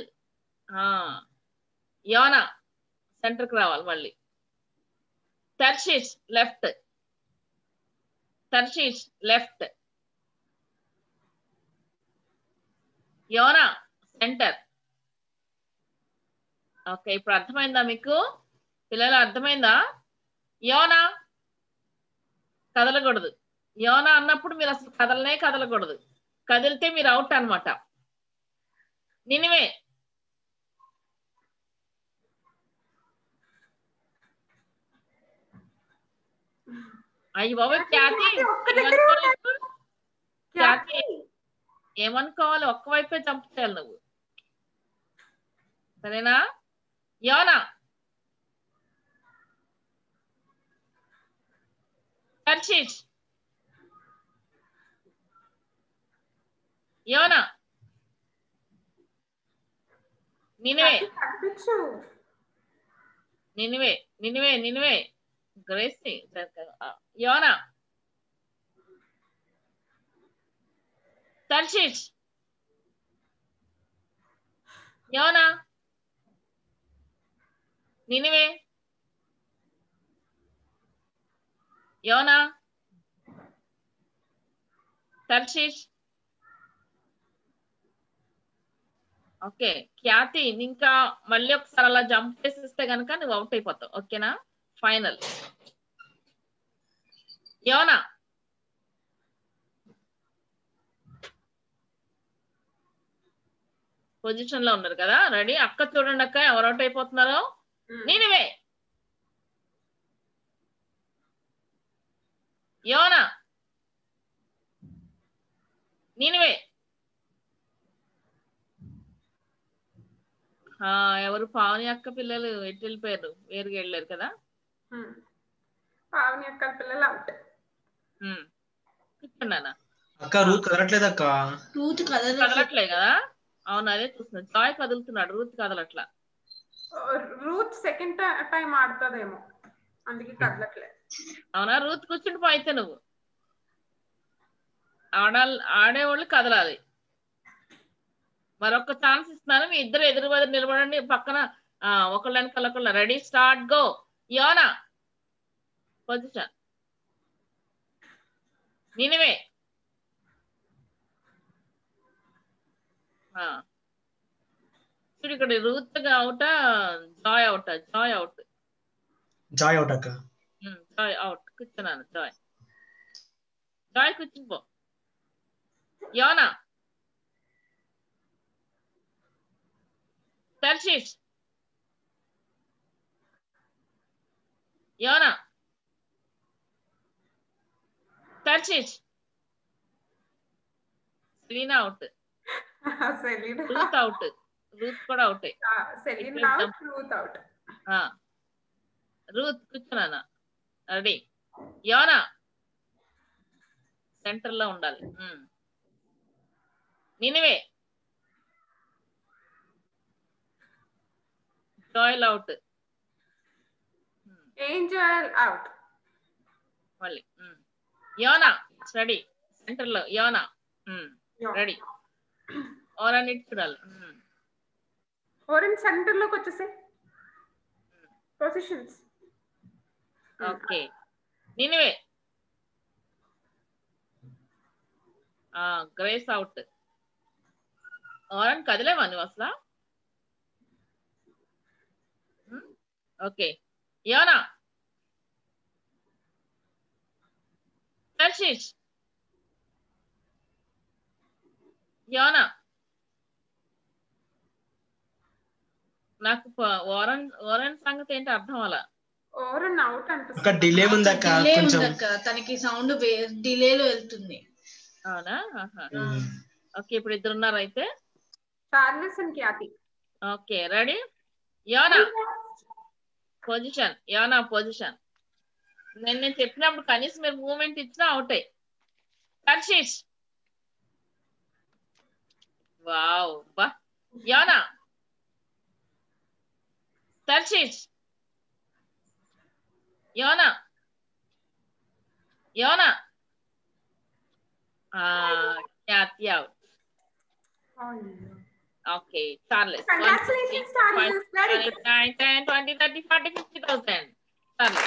యోనా సెంటర్కి రావాలి మళ్ళీ. తర్షీష్ లెఫ్ట్, తర్షీష్ లెఫ్ట్, యోనా సెంటర్. ఓకే ఇప్పుడు అర్థమైందా మీకు పిల్లలు? అర్థమైందా? యోనా కదలకూడదు. యోనా అన్నప్పుడు మీరు అసలు కదలకూడదు. కదిలితే మీరు అవుట్ అన్నమాట. నినివే అయ్యి బాబు ఖ్యాతి ఏమనుకోవాలి, ఒక్కవైపే చంపుతావు నువ్వు, సరేనా? యోనా తర్షీష్, యోనా Nineveh, Nineveh Nineveh Nineveh Gracie, యోనా తర్షీష్, యోనా నినివే, యోనా తర్షీష్. ఓకే ఖ్యాతి ఇంకా మళ్ళీ ఒకసారి అలా జంప్ చేసిస్తే కనుక నువ్వు అవుట్ అయిపోతావు. ఓకేనా? ఫైనల్. యోనా పొజిషన్ లో ఉన్నారు కదా, రెడీ? అక్క చూడండి అక్క ఎవరు అవుట్ అయిపోతున్నారో. నినివే, యోనా నినివే, ఎవరు? పావని అక్క పిల్లలు ఎటు వెళ్ళిపోయారు? వేరుగా వెళ్ళారు కదా. పావని అక్క పిల్లలు అవుట్. కూర్చున్నానా అక్క? రూత్ కదలట్లేదు అక్క. రూత్ కదలట్లే కదా. అవును అదే చూస్తున్నా. జాయ్ కదులుతున్నాడు, రూత్ కదలట్లా. రూత్ సెకండ్ టైం ఆడుతుందేమో, అందుకే కదలట్లేదు. అవునా? రూత్ కూర్చుండిపో అయితే. నువ్వు ఆడేవాళ్ళు కదలాలి. మరొక ఛాన్స్ ఇస్తున్నాను, మీ ఇద్దరు ఎదురు బదురు నిలబడండి పక్కన, ఒకళ్ళ వెనకాల ఒకళ్ళ. Ready start go. యోనా పొజిషన్, నినివే, చూడు ఇక్కడ రూత్ అవుటా జాయ్ అవుటా? Joy out. జాయ్ అవుట్ అక్క. Joy out. కూర్చున్నాను. జాయ్ కూర్చునిపో. యోనా తర్షీష్, యోనా Tarshish, Selina out, Ruth out. Ruth కూడా అవుట్. రూత్ కూర్చున్నానా? రెడీ యోనా సెంటర్ లో ఉండాలి. Nineveh, Joel out, Angel out. మళ్ళీ యోనా రెడీ సెంటర్ లో. యోనా రెడీ. ఓరన్ ఇటు చూడాలి. ఓరన్ సెంటర్ లోకి వచ్చేసే positions. Okay Nineveh, Grace out. Oren కదిలేవా నువ్వు అసలు? ఓకే యోనా తర్షీష్, యోనా నాకు ఓరన్ ఓరన్ సంగతి ఏంటి అర్థం అలా ఓరన్ అవుట్ అక్క అనిపిస్తుంది. డిలే ఉందక్క డిలే కొంచెం. ఉందక్క, తనకి సౌండ్ డిలేలో వెళ్తుంది. అవునా? ఓకే, ఇప్పుడు ఇద్దరు ఉన్నారు అయితే. Charles and Khyati. Okay, ready? యోనా పొజిషన్, యోనా పొజిషన్. నేను చెప్పినప్పుడు కనీసం మీరు మూమెంట్ ఇచ్చినా అవుటే. తర్షీష్, వావ్ బా. యోనా, తర్షీష్, యోనా, యోనా, Khyati out. Okay, Charles. Congratulations, Charles. Very good. 9, 10, 20, 30, 40, 50,000. Charles.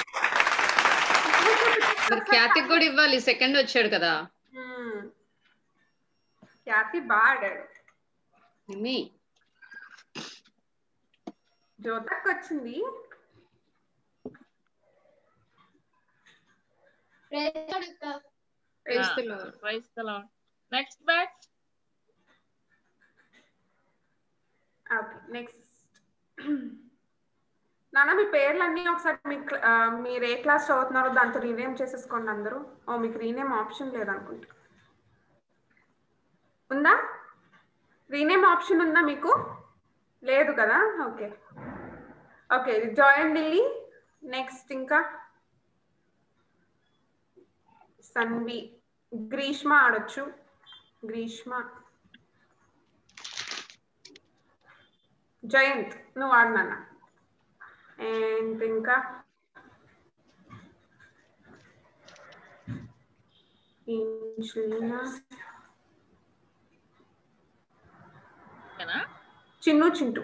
మరి ఖ్యాతికి కూడా ఇవ్వాలి, సెకండ్ వచ్చాడు కదా. ఖ్యాతి బాగా ఆడాడు. మీ జ్యోతక్ వచ్చింది. Praise the Lord. Next batch. Okay, next. నాన్న మీ పేర్లన్నీ ఒకసారి మీరు ఏ క్లాస్ చదువుతున్నారో దాంతో రీనేమ్ చేసేసుకోండి అందరూ. మీకు రీనేమ్ ఆప్షన్ లేదనుకుంటా. ఉందా? రీనేమ్ ఆప్షన్ ఉందా మీకు? లేదు కదా? Okay okay, join Lilly. Next ఇంకా సన్వి, గ్రీష్మ ఆడొచ్చు. గ్రీష్మ, జయంత్ నువ్వు ఆడినాన్న. అండ్ ఇంకా చిన్ను చింటూ.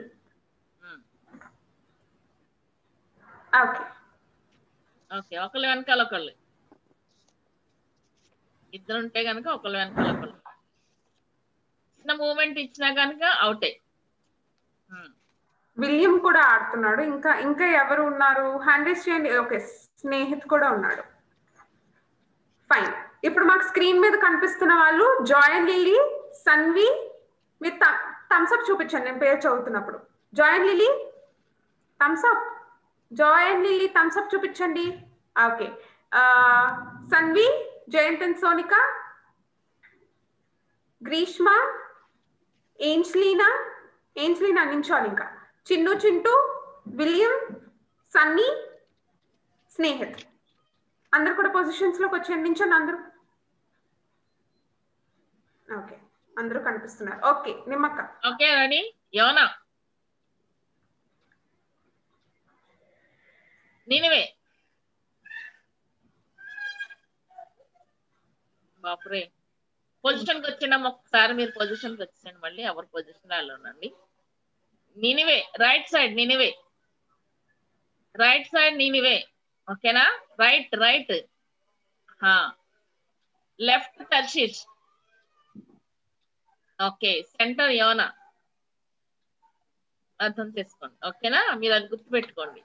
ఓకే ఓకే, ఒకళ్ళు వెనకాల ఒకళ్ళు, ఇద్దరు ఉంటే కనుక ఒకళ్ళు వెనకాల ఒకళ్ళు. చిన్న మూమెంట్ ఇచ్చినా కనుక అవుటే. విలియం కూడా ఆడుతున్నాడు. ఇంకా ఇంకా ఎవరు ఉన్నారు? హ్యాండ్ రైజ్ చేయండి. ఓకే, స్నేహిత్ కూడా ఉన్నాడు. ఫైన్. ఇప్పుడు మాకు స్క్రీన్ మీద కనిపిస్తున్న వాళ్ళు జాయిన్ లిల్లీ, సన్వి. మీరు థమ్స్ అప్ చూపించండి నేను పేరు చదువుతున్నప్పుడు. Join Lilly, thumbs up. Join Lilly, thumbs up చూపించండి. Okay, Sanvi, Jayanth and Sonika, Greeshma, Angelina నించోని, ఇంకా చిన్ను చింటూ, విలియం, సన్నీ, స్నేహిత్. అందరు కూడా పొజిషన్స్ లోకి వచ్చేయండి. నించోండి అందరూ. ఓకే, అందరూ కనిపిస్తున్నారు. ఓకే, నిమ్మక్క. Okay, ready? యోనా, నీనివే. బాపురే, పొజిషన్కి వచ్చినాం. ఒకసారి మీరు పొజిషన్కి వచ్చేయండి. మళ్ళీ ఎవరి పొజిషన్ వాళ్ళు ఉండండి. Nineveh, right side Nineveh, right side Nineveh. ఓకేనా? Right right. Left Tarshish. Okay, centre యోనా. అర్థం చేసుకోండి. ఓకేనా? మీరు అది గుర్తుపెట్టుకోండి.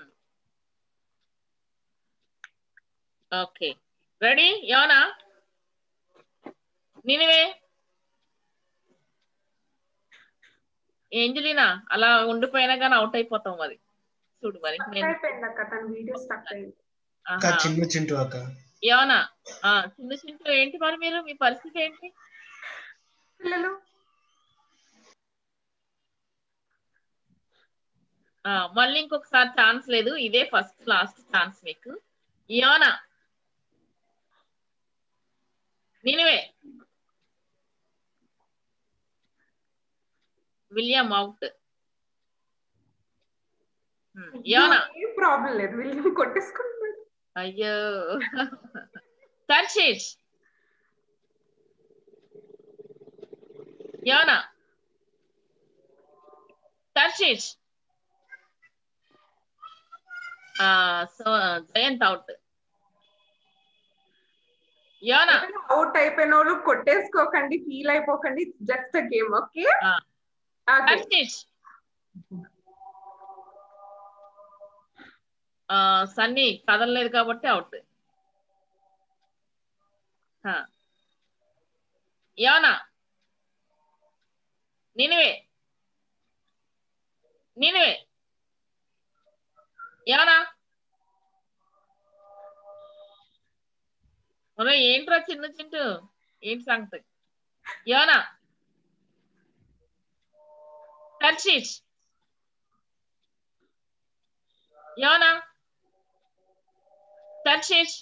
Okay, ready? యోనా, నీనివే. ఏంజలినా, అలా ఉండిపోయినా కానీ అవుట్ అయిపోతాం. మరి చూడు, మరి చిన్న చింటూ అక్క. యోనా, చిన్న చింటూ ఏంటి మరి మీరు, మీ పరిస్థితి ఏంటి? మళ్ళీ ఇంకొకసారి ఛాన్స్ లేదు, ఇదే ఫస్ట్ లాస్ట్ ఛాన్స్ మీకు. యోనా, నీనివే, విలియం అవుట్. యోనా, ప్రాబ్లం లేదు, విలియం కొట్టేసుకుంటున్నాడు. అయ్యో. తర్షీష్, యోనా, తర్షీష్, సో జయంత్ అవుట్. యోనా, అవుట్ అయిపోయిన వాళ్ళు కొట్టేసుకోకండి, ఫీల్ అయిపోకండి. Just a game. Okay, Tarshish, Sunny కదలలేదు కాబట్టి అవుట్. యోనా, నినివే నినివే యోనా ఒరే ఏంట్రా చిన్న చింటూ ఏంటి సంగతి యోనా తర్షీష్ యోనా తర్షీష్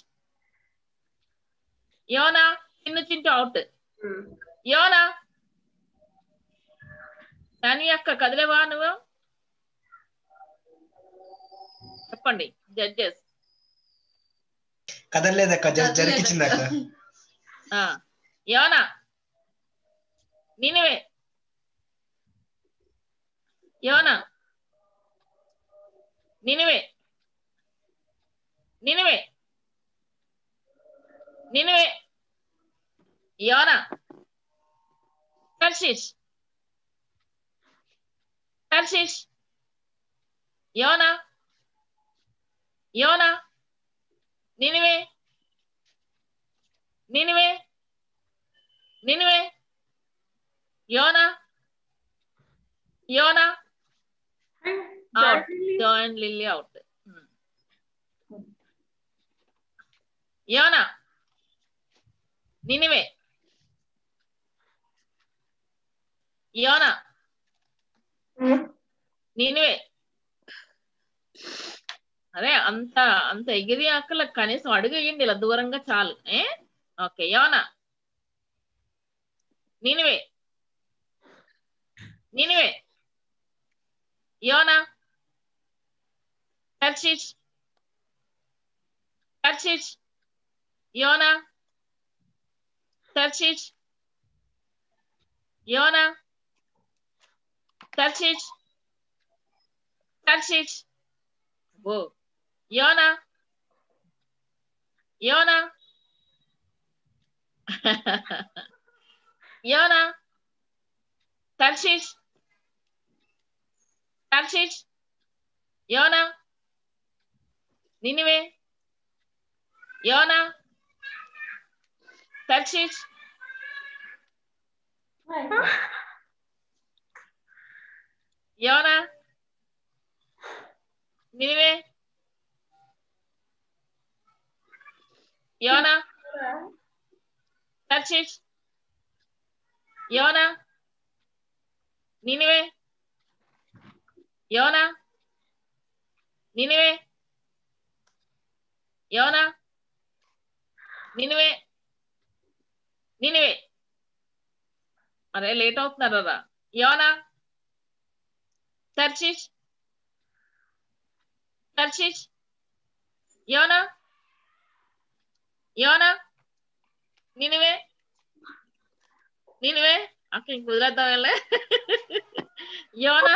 యోనా చిన్న చింటూ అవుట్ యోనా కానీ అక్క కదిలేవా నువ్వు చెప్పండి జడ్జెస్ కదలలేదక్క జరికిచ్చిందక్క యోనా Nineveh Jonah Nineveh Nineveh Nineveh Jonah Tarshish తర్షీష్ యోనా యోనా నినివే నినివే నినివే యోనా యోనా out join lily out Jonah Nineveh Jonah Nineveh అరే అంత అంత ఎగిరి అక్కల కనీసం అడుగు వేయండి ఇలా దూరంగా చాలు ఓకే యోనా నినివే నినివే యోనా తర్షీష్ తర్షీష్ యోనా తర్షీష్ యోనా తర్షీష్ తర్షీష్ ఓ యోనా యోనా యోనా తర్షీష్ తర్షీష్ యోనా నినివే యోనా తర్షీష్ యోనా నినివే యోనా తర్షీష్ యోనా Nineveh Jonah Nineveh Jonah Nineveh Nineveh అరే లేట్ అవుతున్నారా యోనా తర్షీష్ తర్షీష్ యోనా యోనా నినివే నినివే అక్క ఇంక కుదిరేద్దాం వెళ్ళే యోనా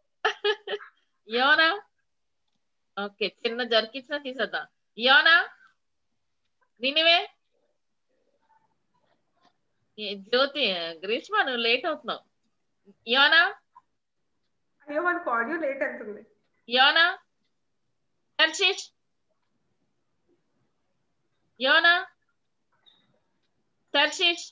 యోనా ఓకే చిన్న జరికిచ్చినా తీసేద్దాం యోనా నినివే జ్యోతి గ్రీష్మ నువ్వు లేట్ అవుతున్నావు యోనా అయ్యో వాళ్ళకి ఆడియో లేట్ అవుతుంది యోనా తర్షీష్ యోనా తర్షీష్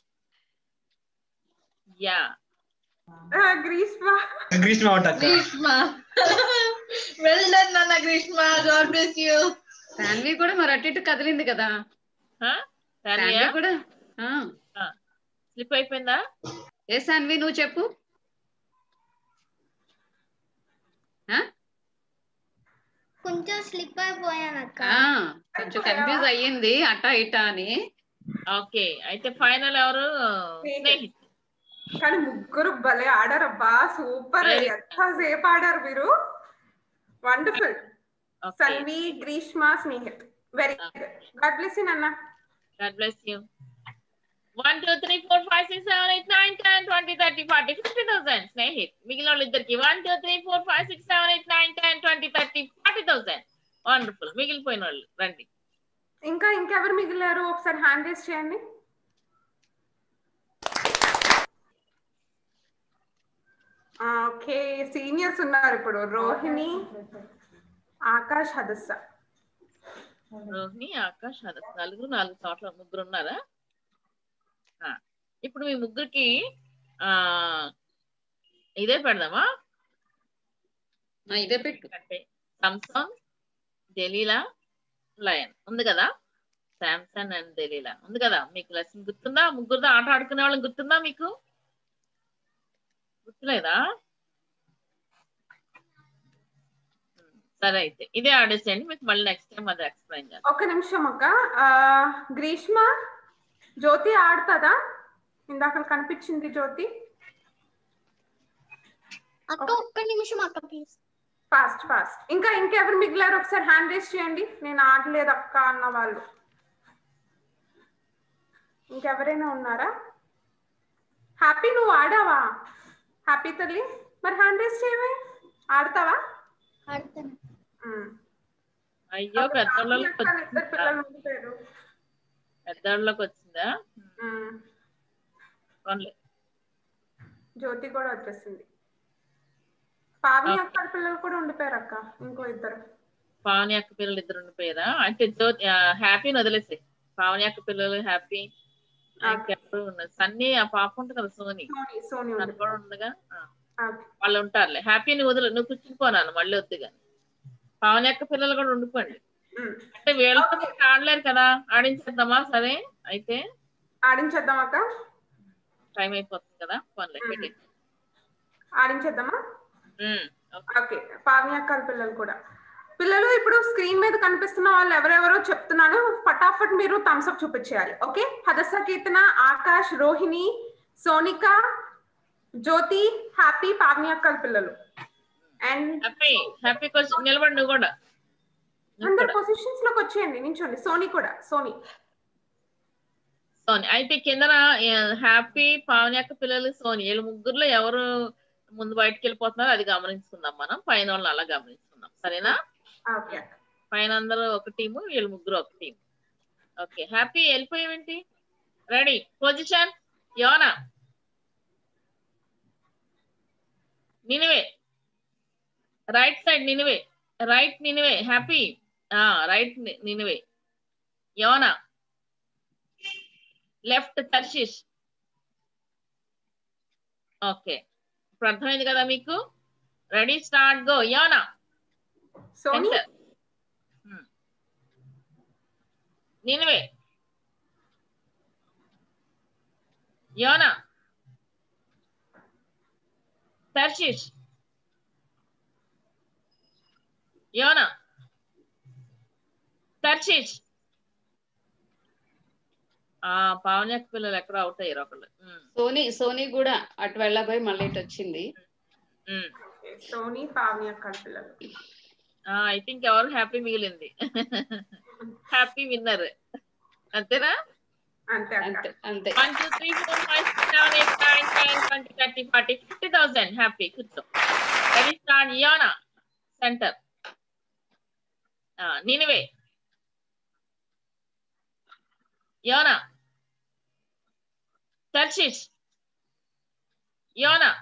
యా గ్రీష్మ గ్రీష్మ అవుట్ అక్క గ్రీష్మ వెల్ డన్ నాన్న Greeshma God bless you Shanvi కూడా మరి అటు ఇటు కదిలింది కదా శాన్వి కూడా స్లిప్ అయిపోయిందా ఏ శాన్వి నువ్వు చెప్పు కొంచెం స్లిప్ అయిపోయానక్క కొంచెం కన్ఫ్యూజ్ అయ్యింది అటా ఇటా అని ఓకే అయితే ఫైనల్ ఎవరు స్నేహిత్ కానీ ముగ్గురు భలే ఆడారబ్బా సూపర్ ఎంతసేపు ఆడారు మీరు wonderful Sanvi Grishma Snehith very good God bless you నాన్న గాడ్ బ్లెస్ యూ 1 2 3 4 5 6 7 8 9 10 20 30 40 50,000 స్నేహిత్ మిగిలిన వాళ్ళిద్దరికి 1 2 3 4 5 6 7 8 9 10 20 30 40,000 వండర్ఫుల్ మిగిలిపోయిన వాళ్ళు రండి ఇంకా ఇంకెవరు మిగిలారు ఒకసారి హ్యాండ్ రేస్ చేయండి ఓకే సీనియర్స్ ఉన్నారు ఇప్పుడు రోహిణి ఆకాష్ హదస్స రోహిణి ఆకాష్ హదస్స నలుగురు 4 చోట్ల ముగ్గురు ఉన్నారా ఇప్పుడు మీ ముగ్గురికి ఇదే పెడదామా? ఇదే పెట్టు. అంటే సంసోన్, దెలీలా, లయన్ ఉంది కదా. శాంసన్ అండ్ దెలీలా ఉంది కదా. మీకు లెసన్ గుర్తుందా? ముగ్గురుతో ఆట ఆడుకునే వాళ్ళని గుర్తుందా మీకు? గుర్తులేదా? సరే అయితే ఇదే ఆడేసేయండి. మీకు మళ్ళీ నెక్స్ట్ టైం అది ఎక్స్ప్లెయిన్ చేస్తాను. ఒక నిమిషం అక్క. గ్రీష్మ, జ్యోతి ఆడుతుందా? ఇందాక కనిపించింది జ్యోతి. అక్క ఒక్క నిమిషం అక్క ప్లీజ్. Fast fast. ఇంకెవరు మిగిలారు ఒకసారి హ్యాండ్ రేస్ చేయండి. నేను ఆడలేదు అక్క అన్న వాళ్ళు. ఇంకెవరైనా ఉన్నారా? హ్యాపీ నువ్వు ఆడావా? హ్యాపీ తల్లి మరి హ్యాండ్ రేస్ చేయవే. ఆడతావా? ఆడతాను. అయ్యో పెద్దోళ్ళకి వచ్చిందా? జ్యోతి కూడా వచ్చేసింది. పావని అక్క పిల్లలు కూడా ఉండిపోయారు అక్క. ఇంకో ఇద్దరు. పావని అక్క పిల్లలు ఇద్దరు ఉండిపోయారా? అంటే జ్యోతి హ్యాపీని వదిలేసి పావని అక్క పిల్లలు హ్యాపీ సన్నీ ఆ పాప ఉంటుంది కదా సోని తను కూడా ఉండగా వాళ్ళు ఉంటారులే. హ్యాపీని వదిలే నువ్వు కూర్చునిపోనాను మళ్ళీ వద్దు కానీ పావని అక్క పిల్లలు కూడా ఉండిపోండి. అంటే వీళ్ళతో ఆడలేరు కదా. ఆడించేద్దామా? సరే అయితే ఆడించేద్దాం అక్క. టైం అయిపోతుంది కదా. పనులే పెట్టి ఆడించేద్దామా? ఓకే. పావని అక్క పిల్లలు కూడా. పిల్లలు ఇప్పుడు స్క్రీన్ మీద కనిపిస్తున్న వాళ్ళు ఎవరెవరో చెప్తున్నాను. ఫటాఫట్ మీరు థమ్స్ అప్ చూపించేయాలి. Okay. Hadassah, Keerthana, Akash, Rohini, Sonika, Jyothi, Happy, Pavani అక్క పిల్లలు. అండ్ హ్యాపీ నిలబడి నువ్వు కూడా అందరు పొజిషన్స్ లోకి వచ్చేయండి. నించోండి. సోని కూడా. సోని అయితే కింద హ్యాపీ, పావని అక్క పిల్లలు, సోని వీళ్ళు ముగ్గురులో ఎవరు ముందు బయటకు వెళ్ళిపోతున్నారు అది గమనించుకుందాం. మనం పైన వాళ్ళని అలా గమనించుకుందాం. సరేనా? పైన అందరూ ఒక టీము, వీళ్ళు ముగ్గురు ఒక టీం. ఓకే. హ్యాపీ వెళ్ళిపోయావేంటి? Ready position. Jonah, Nineveh right side, Nineveh right, Nineveh Happy right, Nineveh. Jonah left, Tarshish. Okay. ఇప్పుడు అర్థమైంది కదా మీకు? Ready start go. Jonah Nineveh, Jonah, Tarshish, యోనా, తర్షిష్. పావని అక్క పిల్లలు ఎక్కడ అవుట్ అయ్యారు ఒకళ్ళు. సోని కూడా అటు వెళ్ళబోయి మళ్ళీ ఇటు వచ్చింది. సోని, పావని అక్క పిల్లలు. ఐ థింక్ ఎవరు హ్యాపీ మిగిలింది. Happy winner. అంతేనా? అంతే అంతే. 1 2 3 4 5 6 7 8 9 10 20 30 40 50,000 హ్యాపీ. కూర్చో. Ready start. Jonah centre. Nineveh, Jonah, Tarshish, యోనా,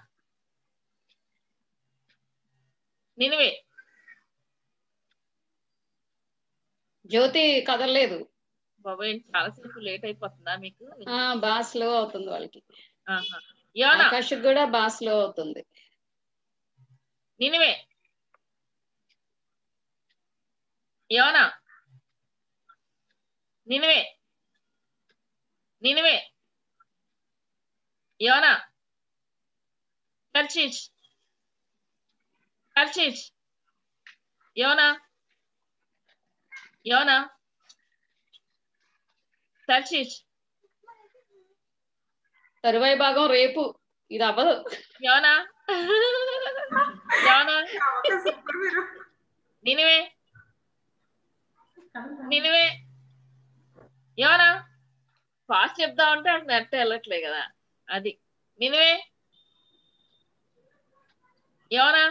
నినివే. జ్యోతి కదలలేదు బాబాయ్. చాలాసేపు లేట్ అయిపోతుందా మీకు? బాగా స్లో అవుతుంది వాళ్ళకి. యోనా, ఆకాష్ కూడా బాగా స్లో అవుతుంది. Nineveh, Jonah, Nineveh, Nineveh, Jonah, తర్షిష్, తర్షిష్, యోనా, యోనా, తర్షిష్. తరువాయి భాగం రేపు. ఇది అవ్వదు. యోనా, యోనా, నినివే, నినివే, యోనా. ఫాస్ట్ చెప్తా ఉంటే అక్కడ నెట్ వెళ్ళట్లే కదా. అది Nineveh, Jonah,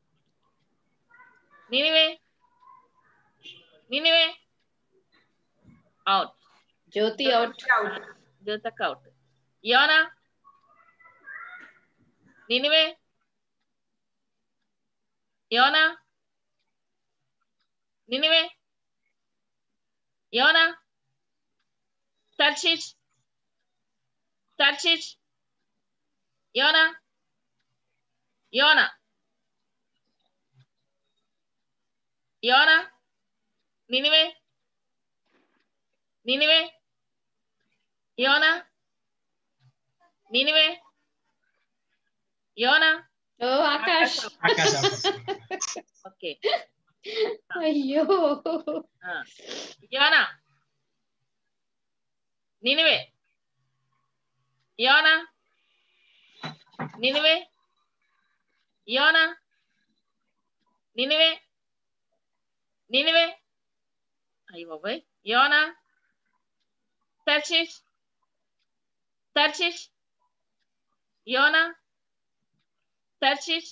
Nineveh, Nineveh. Out. Jyothi out. జ్యోతక్క out. Jonah, Nineveh, Jonah, Nineveh, Jonah, తర్షిష్, తర్షిష్, యోనా, యోనా యోనా నినివే నినివే యోనా నినివే యోనా ఓ ఆకాష్ ఓకే అయ్యో యోనా Nineveh Jonah Nineveh Jonah Nineveh Nineveh అయ్య బాబాయ్ యోనా తర్షీష్ తర్షీష్ యోనా తర్షీష్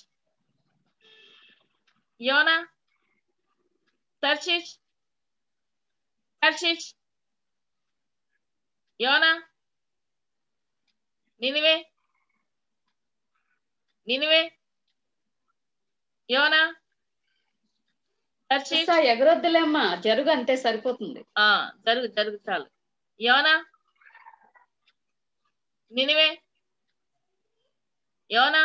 యోనా తర్షీష్ తర్షీష్ యోనా నినివే నినివే యోనా తర్షీష్ ఎగరొద్దులేమ్మా జరుగు అంతే సరిపోతుంది జరుగు జరుగు చాలు యోనా నినివే యోనా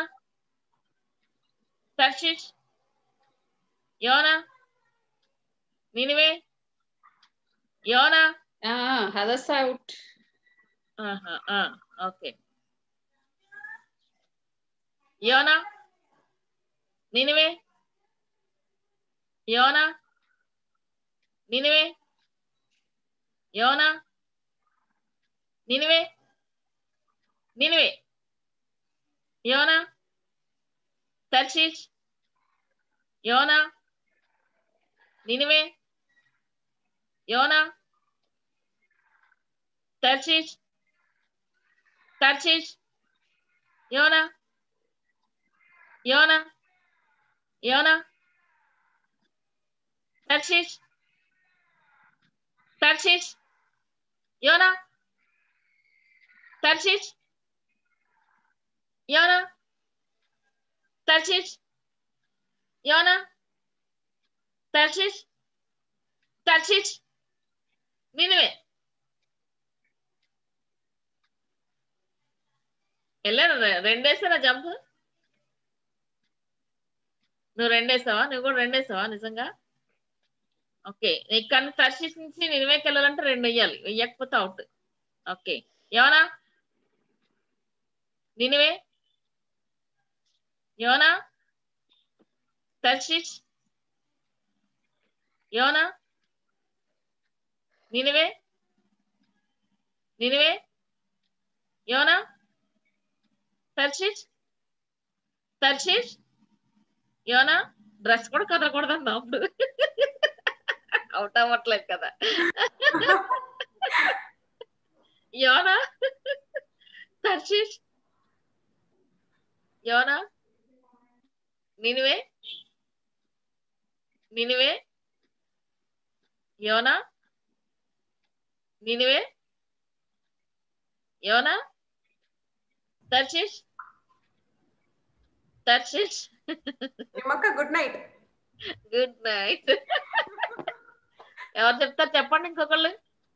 తర్షీష్ యోనా నినివే యోనా హదస్ అవుట్ ఓకే యోనా Nineveh Jonah Nineveh Jonah Nineveh Nineveh Jonah Tarshish యోనా నినివే యోనా తర్షీష్ తర్షీష్ యోనా యోనా యోనా తర్షీష్ తర్షీష్ యోనా తర్షీష్ యోనా తర్షీష్ యోనా తర్షీష్ తర్షీష్ నినివే వెళ్ళాను రెండేసారా జంప్ నువ్వు రెండేసావా నువ్వు కూడా రెండేసావా నిజంగా ఓకే ఇక్కడ తర్షీష్ నుంచి నినివేకి వెళ్ళాలంటే 2 వెయ్యాలి వెయ్యకపోతే అవుట్ ఓకే యోనా నినివే యోనా తర్షీష్ యోనా నినివే నినివే యోనా తర్షీష్ తర్షీష్ యోనా డ్రెస్ కూడా కదలకూడదన్నా అప్పుడు అవుట్ అవ్వట్లేదు కదా యోనా తర్షీష్ యోనా Nineveh Nineveh Jonah Nineveh Jonah Tarshish Tarshish good night good night ఎవరు చెప్తారు చెప్పండి ఇంకొకళ్ళు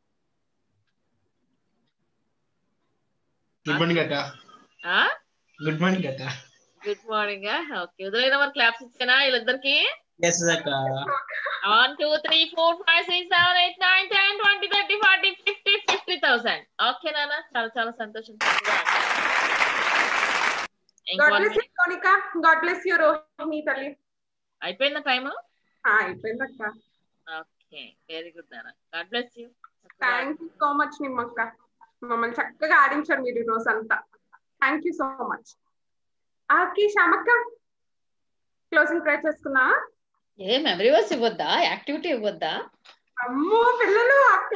గుడ్ మార్నింగ్ అక్క గుడ్ మార్నింగ్ అక్క గుడ్ మార్నింగ్ ఓకే వదిలేన మరి క్లాప్స్ ఇచ్చానా వీళ్ళిద్దరికి ఎస్ అక్క 1 2 3 4 5 6 7 8 9 10 20 30 40 50 50,000 ఓకే నాన్న చాలా చాలా సంతోషం గాడ్ బ్లెస్ యు రోహిణి తల్లి అయిపోయిందా టైం అయిపోయింది అక్క ఓకే వెరీ గుడ్ నాన్న God bless you thank you so much నిమ్మక్క మమ్మల్ని చక్కగా ఆడించారు మీరు ఈ రోజు అంతా థ్యాంక్ యూ సో మచ్ ఆకి శ్యామక్క క్లోజింగ్ ప్రేయర్ చేసుకున్నా ఏ మెమరీ వర్స్ ఇవ్వద్దా యాక్టివిటీ ఇవ్వద్దా అమ్మో పిల్లలు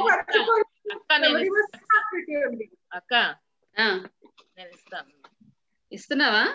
అక్క నేను ఇస్తాను ఇస్తున్నావా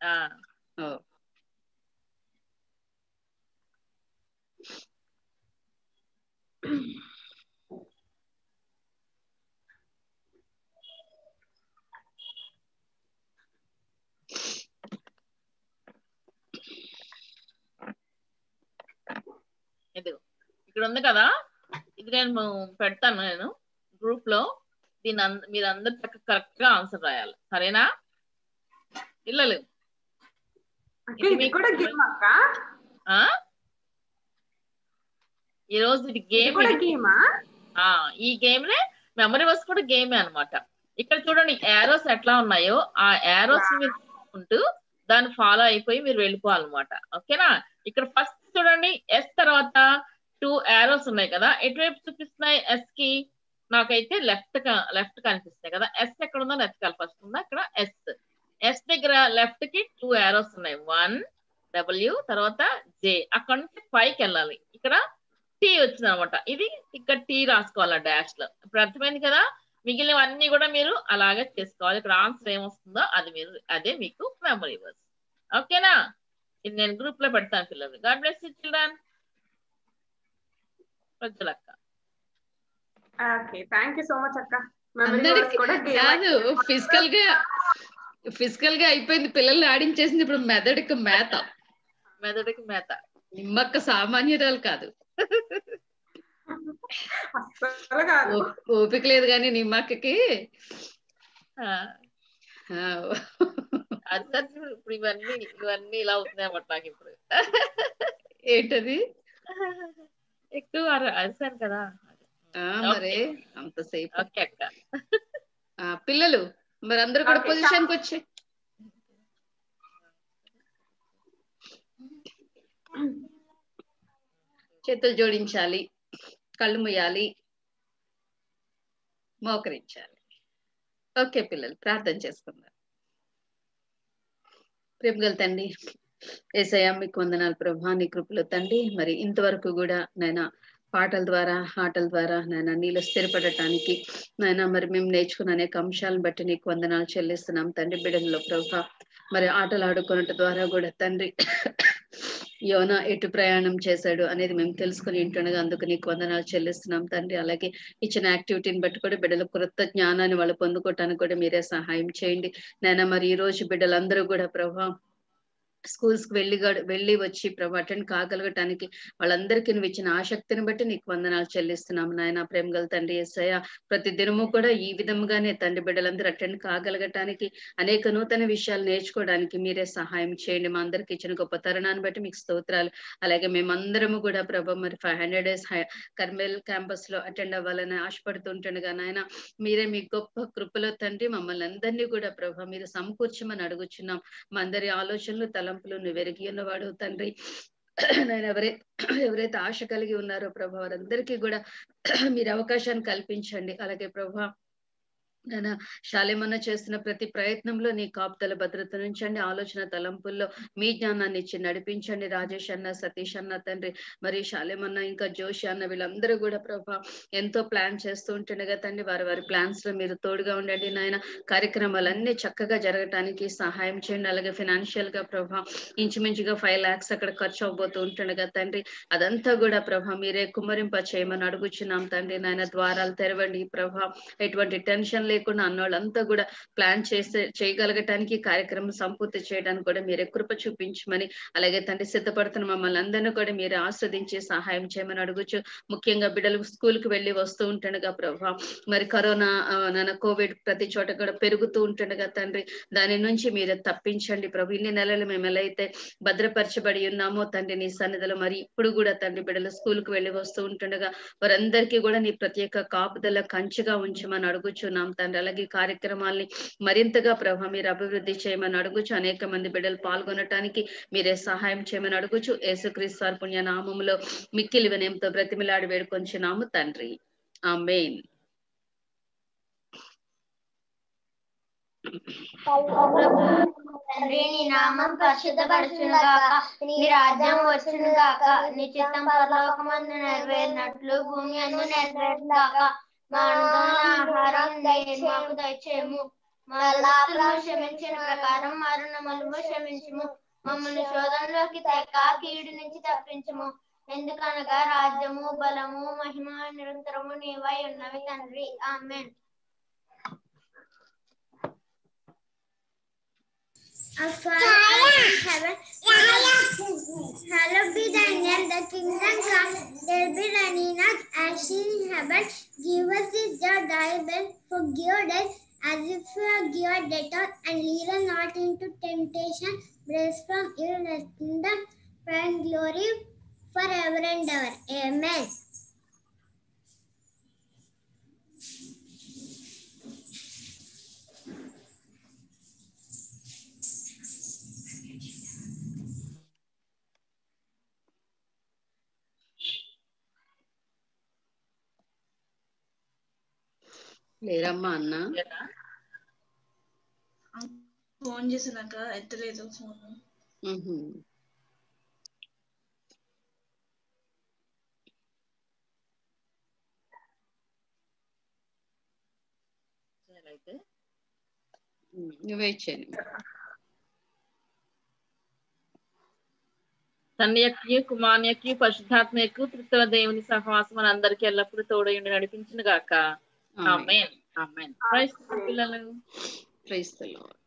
ఇక్కడ ఉంది కదా ఇది నేను పెడతాను నేను గ్రూప్ లో మీరు అందరు కరెక్ట్ గా ఆన్సర్ రాయాలి సరేనా పిల్లలు ఇది కూడా గేమ్ అక్క. ఈ రోజు ఇది గేమ్. ఈ గేమ్ నే మెమరీ వర్స్ కూడా గేమే అన్నమాట. ఇక్కడ చూడండి యారోస్ ఎట్లా ఉన్నాయో ఆ యారోస్ మీరు చూసుకుంటూ దాన్ని ఫాలో అయిపోయి మీరు వెళ్ళిపోవాలన్నమాట. ఓకేనా? ఇక్కడ ఫస్ట్ చూడండి ఎస్ తర్వాత 2 యారోస్ ఉన్నాయి కదా, ఎటువైపు చూపిస్తున్నాయి? ఎస్ కి నాకైతే లెఫ్ట్ కనిపిస్తున్నాయి కదా. ఎస్ ఎక్కడ ఉందో నెత్తికాలి ఫస్ట్ ఉందా ఇక్కడ? ఎస్ దగ్గర లెఫ్ట్ కి 2 యారోస్ ఉన్నాయి. 1 W తర్వాత జే. అక్కడ నుంచి పైకి వెళ్ళాలి. ఇక్కడ టీ వచ్చింది అనమాట. ఇది ఇక్కడ టీ రాసుకోవాలి డాష్ లో. ఇప్పుడు అర్థమైంది కదా? మిగిలినవన్నీ కూడా మీరు అలాగే చేసుకోవాలి. ఇక్కడ ఆన్సర్ ఏమొస్తుందో అదే మీకు మెమరీ వర్స్. ఓకేనా? ఇది నేను గ్రూప్ లో పెడతాను పిల్లలు. God bless you children. ప్రజలక్క. ఓకే, థాంక్యూ సో మచ్ అక్క. కాదు, ఫిజికల్ గా అయిపోయింది, పిల్లల్ని ఆడించేసింది. ఇప్పుడు మెదడుకి మేత. నిమ్మక్క సామాన్యురాలు కాదు. ఓపిక లేదు కానీ నిమ్మక్కకి. ఇప్పుడు ఇవన్నీ ఇలా అవుతున్నాయి అన్నమాట నాకు ఇప్పుడు. ఏంటది? ఎక్కువ అరిసాను కదా మరి అంతసేపు. ఓకే అక్క. పిల్లలు మరి అందరూ కూడా పొజిషన్ కి వచ్చి చేతులు జోడించాలి, కళ్ళు మూయాలి, మోకరించాలి. ఓకే పిల్లలు, ప్రార్థన చేసుకుందాం. ప్రేమగల తండ్రి యేసయ్యా, మీకు వందనాలు ప్రభా. నీ కృపలో తండ్రి మరి ఇంతవరకు కూడా నాయన పాటల ద్వారా ఆటల ద్వారా నాయన నీలో స్థిరపడటానికి నాయన మరి మేము నేర్చుకున్న అనేక అంశాలను బట్టి నీకు వందనాలు చెల్లిస్తున్నాం తండ్రి. బిడ్డల్లో ప్రభా మరి ఆటలు ఆడుకున్నట్టు ద్వారా కూడా తండ్రి యోనా ఎటు ప్రయాణం చేశాడు అనేది మేము తెలుసుకుని ఉంటుండగా అందుకు నీకు వందనాలు చెల్లిస్తున్నాం తండ్రి. అలాగే ఇచ్చిన యాక్టివిటీని బట్టి కూడా బిడ్డల కొత్త జ్ఞానాన్ని వాళ్ళు పొందుకోవటానికి కూడా మీరే సహాయం చేయండి నాయన. మరి ఈ రోజు బిడ్డలందరూ కూడా ప్రభా స్కూల్స్ కి వెళ్ళి వచ్చి ప్రభా అటెండ్ కాగలగటానికి వాళ్ళందరికీ నువ్వు ఇచ్చిన ఆసక్తిని బట్టి నీకు వందనాలు చెల్లిస్తున్నాం నాయన. ప్రేమగల తండ్రి యేసయ్య, ప్రతి దినము కూడా ఈ విధముగానే తండ్రి బిడ్డలందరూ అటెండ్ కాగలగటానికి అనేక నూతన విషయాలు నేర్చుకోవడానికి మీరే సహాయం చేయండి. మా అందరికి ఇచ్చిన గొప్ప తరుణాన్ని బట్టి మీకు స్తోత్రాలు. అలాగే మేమందరము కూడా ప్రభా మరి 500 days కర్మేల్ క్యాంపస్ లో అటెండ్ అవ్వాలని ఆశపడుతుంటుండగా నాయన మీరే మీ గొప్ప కృపలో తండ్రి మమ్మల్ని అందరినీ కూడా ప్రభా మీరు సమకూర్చమని అడుగుచున్నాం. మా అందరి ఆలోచనలు తలంపులు నువ్వు ఎరిగి ఉన్నవాడు తండ్రి. నేను ఎవరైతే ఆశ కలిగి ఉన్నారో ప్రభా వారందరికీ కూడా మీరు అవకాశాన్ని కల్పించండి. అలాగే ప్రభా నేను శాలేమన్న చేస్తున్న ప్రతి ప్రయత్నంలో నీ కాపుదల భద్రత నుంచండి, ఆలోచన తలంపుల్లో మీ జ్ఞానాన్ని ఇచ్చి నడిపించండి. రాజేష్ అన్న, సతీష్ అన్న తండ్రి, మరి శాలేమన్న ఇంకా జోషి అన్న వీళ్ళందరూ కూడా ప్రభా ఎంతో ప్లాన్ చేస్తూ ఉంటుండగా తండ్రి వారి ప్లాన్స్ లో మీరు తోడుగా ఉండండి నాయన. కార్యక్రమాలన్నీ చక్కగా జరగటానికి సహాయం చేయండి. అలాగే ఫైనాన్షియల్ గా ప్రభా ఇంచుమించుగా 5 lakhs అక్కడ ఖర్చు అవబోతూ ఉంటుండగా తండ్రి అదంతా కూడా ప్రభా మీరే కుమ్మరింప చేయమని అడుగుచున్నాం తండ్రి నాయన. ద్వారాలు తెరవండి ప్రభా, ఎటువంటి టెన్షన్ లేకుండా అన్నోళ్ళంతా కూడా ప్లాన్ చేయగలగటానికి కార్యక్రమం సంపూర్తి చేయడానికి కూడా మీరే కృప చూపించమని, అలాగే తండ్రి సిద్ధపడుతున్న మమ్మల్ని అందరినీ కూడా మీరే ఆస్వాదించి సహాయం చేయమని అడుగుచు. ముఖ్యంగా బిడ్డలు స్కూల్ కి వెళ్ళి వస్తూ ఉంటుండగా ప్రభా మరి కరోనా కోవిడ్ ప్రతి చోట కూడా పెరుగుతూ ఉంటుండగా తండ్రి దాని నుంచి మీరే తప్పించండి ప్రభు. ఇన్ని నెలలు మేము ఎలా అయితే భద్రపరచబడి ఉన్నామో తండ్రి నీ సన్నిధిలో మరి ఇప్పుడు కూడా తండ్రి బిడ్డలు స్కూల్ కి వెళ్ళి వస్తూ ఉంటుండగా వారందరికీ కూడా నీ ప్రత్యేక కాపుదల కంచెగా ఉంచమని అడుగుచున్నాం తండ్రి. అలాగే కార్యక్రమాల్ని మరింతగా ప్రభా మీరు అభివృద్ధి చేయమని అడుగుచు. అనేక మంది బిడ్డలు పాల్గొనటానికి మీరే సహాయం చేయమని అడుగుచు. యేసుక్రీస్తు వారి పుణ్య నామములో మిక్కిలి వినయంతో బ్రతిమిలాడి వేడుకొంచున్నాము తండ్రి, ఆమేన్. తండ్రి నీ నామం పరిశుద్ధపరచును గాక, నీ రాజ్యం వచ్చును గాక, నీ చిత్తం పరలోకమందు నెరవేరినట్లు భూమి అందు నెరవేరును గాక. మా అనుదిన ఆహారం మాకు దయచేయము, మా పాపములను క్షమించిన ప్రకారం మా రుణములను క్షమించుము, మమ్మల్ని శోధనలోకి తేక కీడు నుంచి తప్పించుము. ఎందుకనగా రాజ్యము బలము మహిమ నిరంతరము నీవై ఉన్నవి తండ్రి, ఆమేన్. Our Father in heaven, hallowed be thy name, the kingdom come, there be thine in us as in heaven. Give us this day our daily bread, forgive us as if you are given debtor, and lead us not into temptation, but us from evil. Thy kingdom, power, and glory forever and ever. Amen. లేరమ్మా అన్న phone చేసినాక ఎత్తలేదు phone. అయితే నువ్వే ఇచ్చాను. తండ్రి యొక్క కుమారుని యొక్క పరిశుద్ధాత్మ యొక్క త్రిత్వ దేవుని సహవాసం మన అందరికి ఎల్లప్పుడూ తోడయుండి నడిపించును గాక. ఆమేన్. ఆమేన్. ప్రైజ్ పిల్లలు. Praise the lord.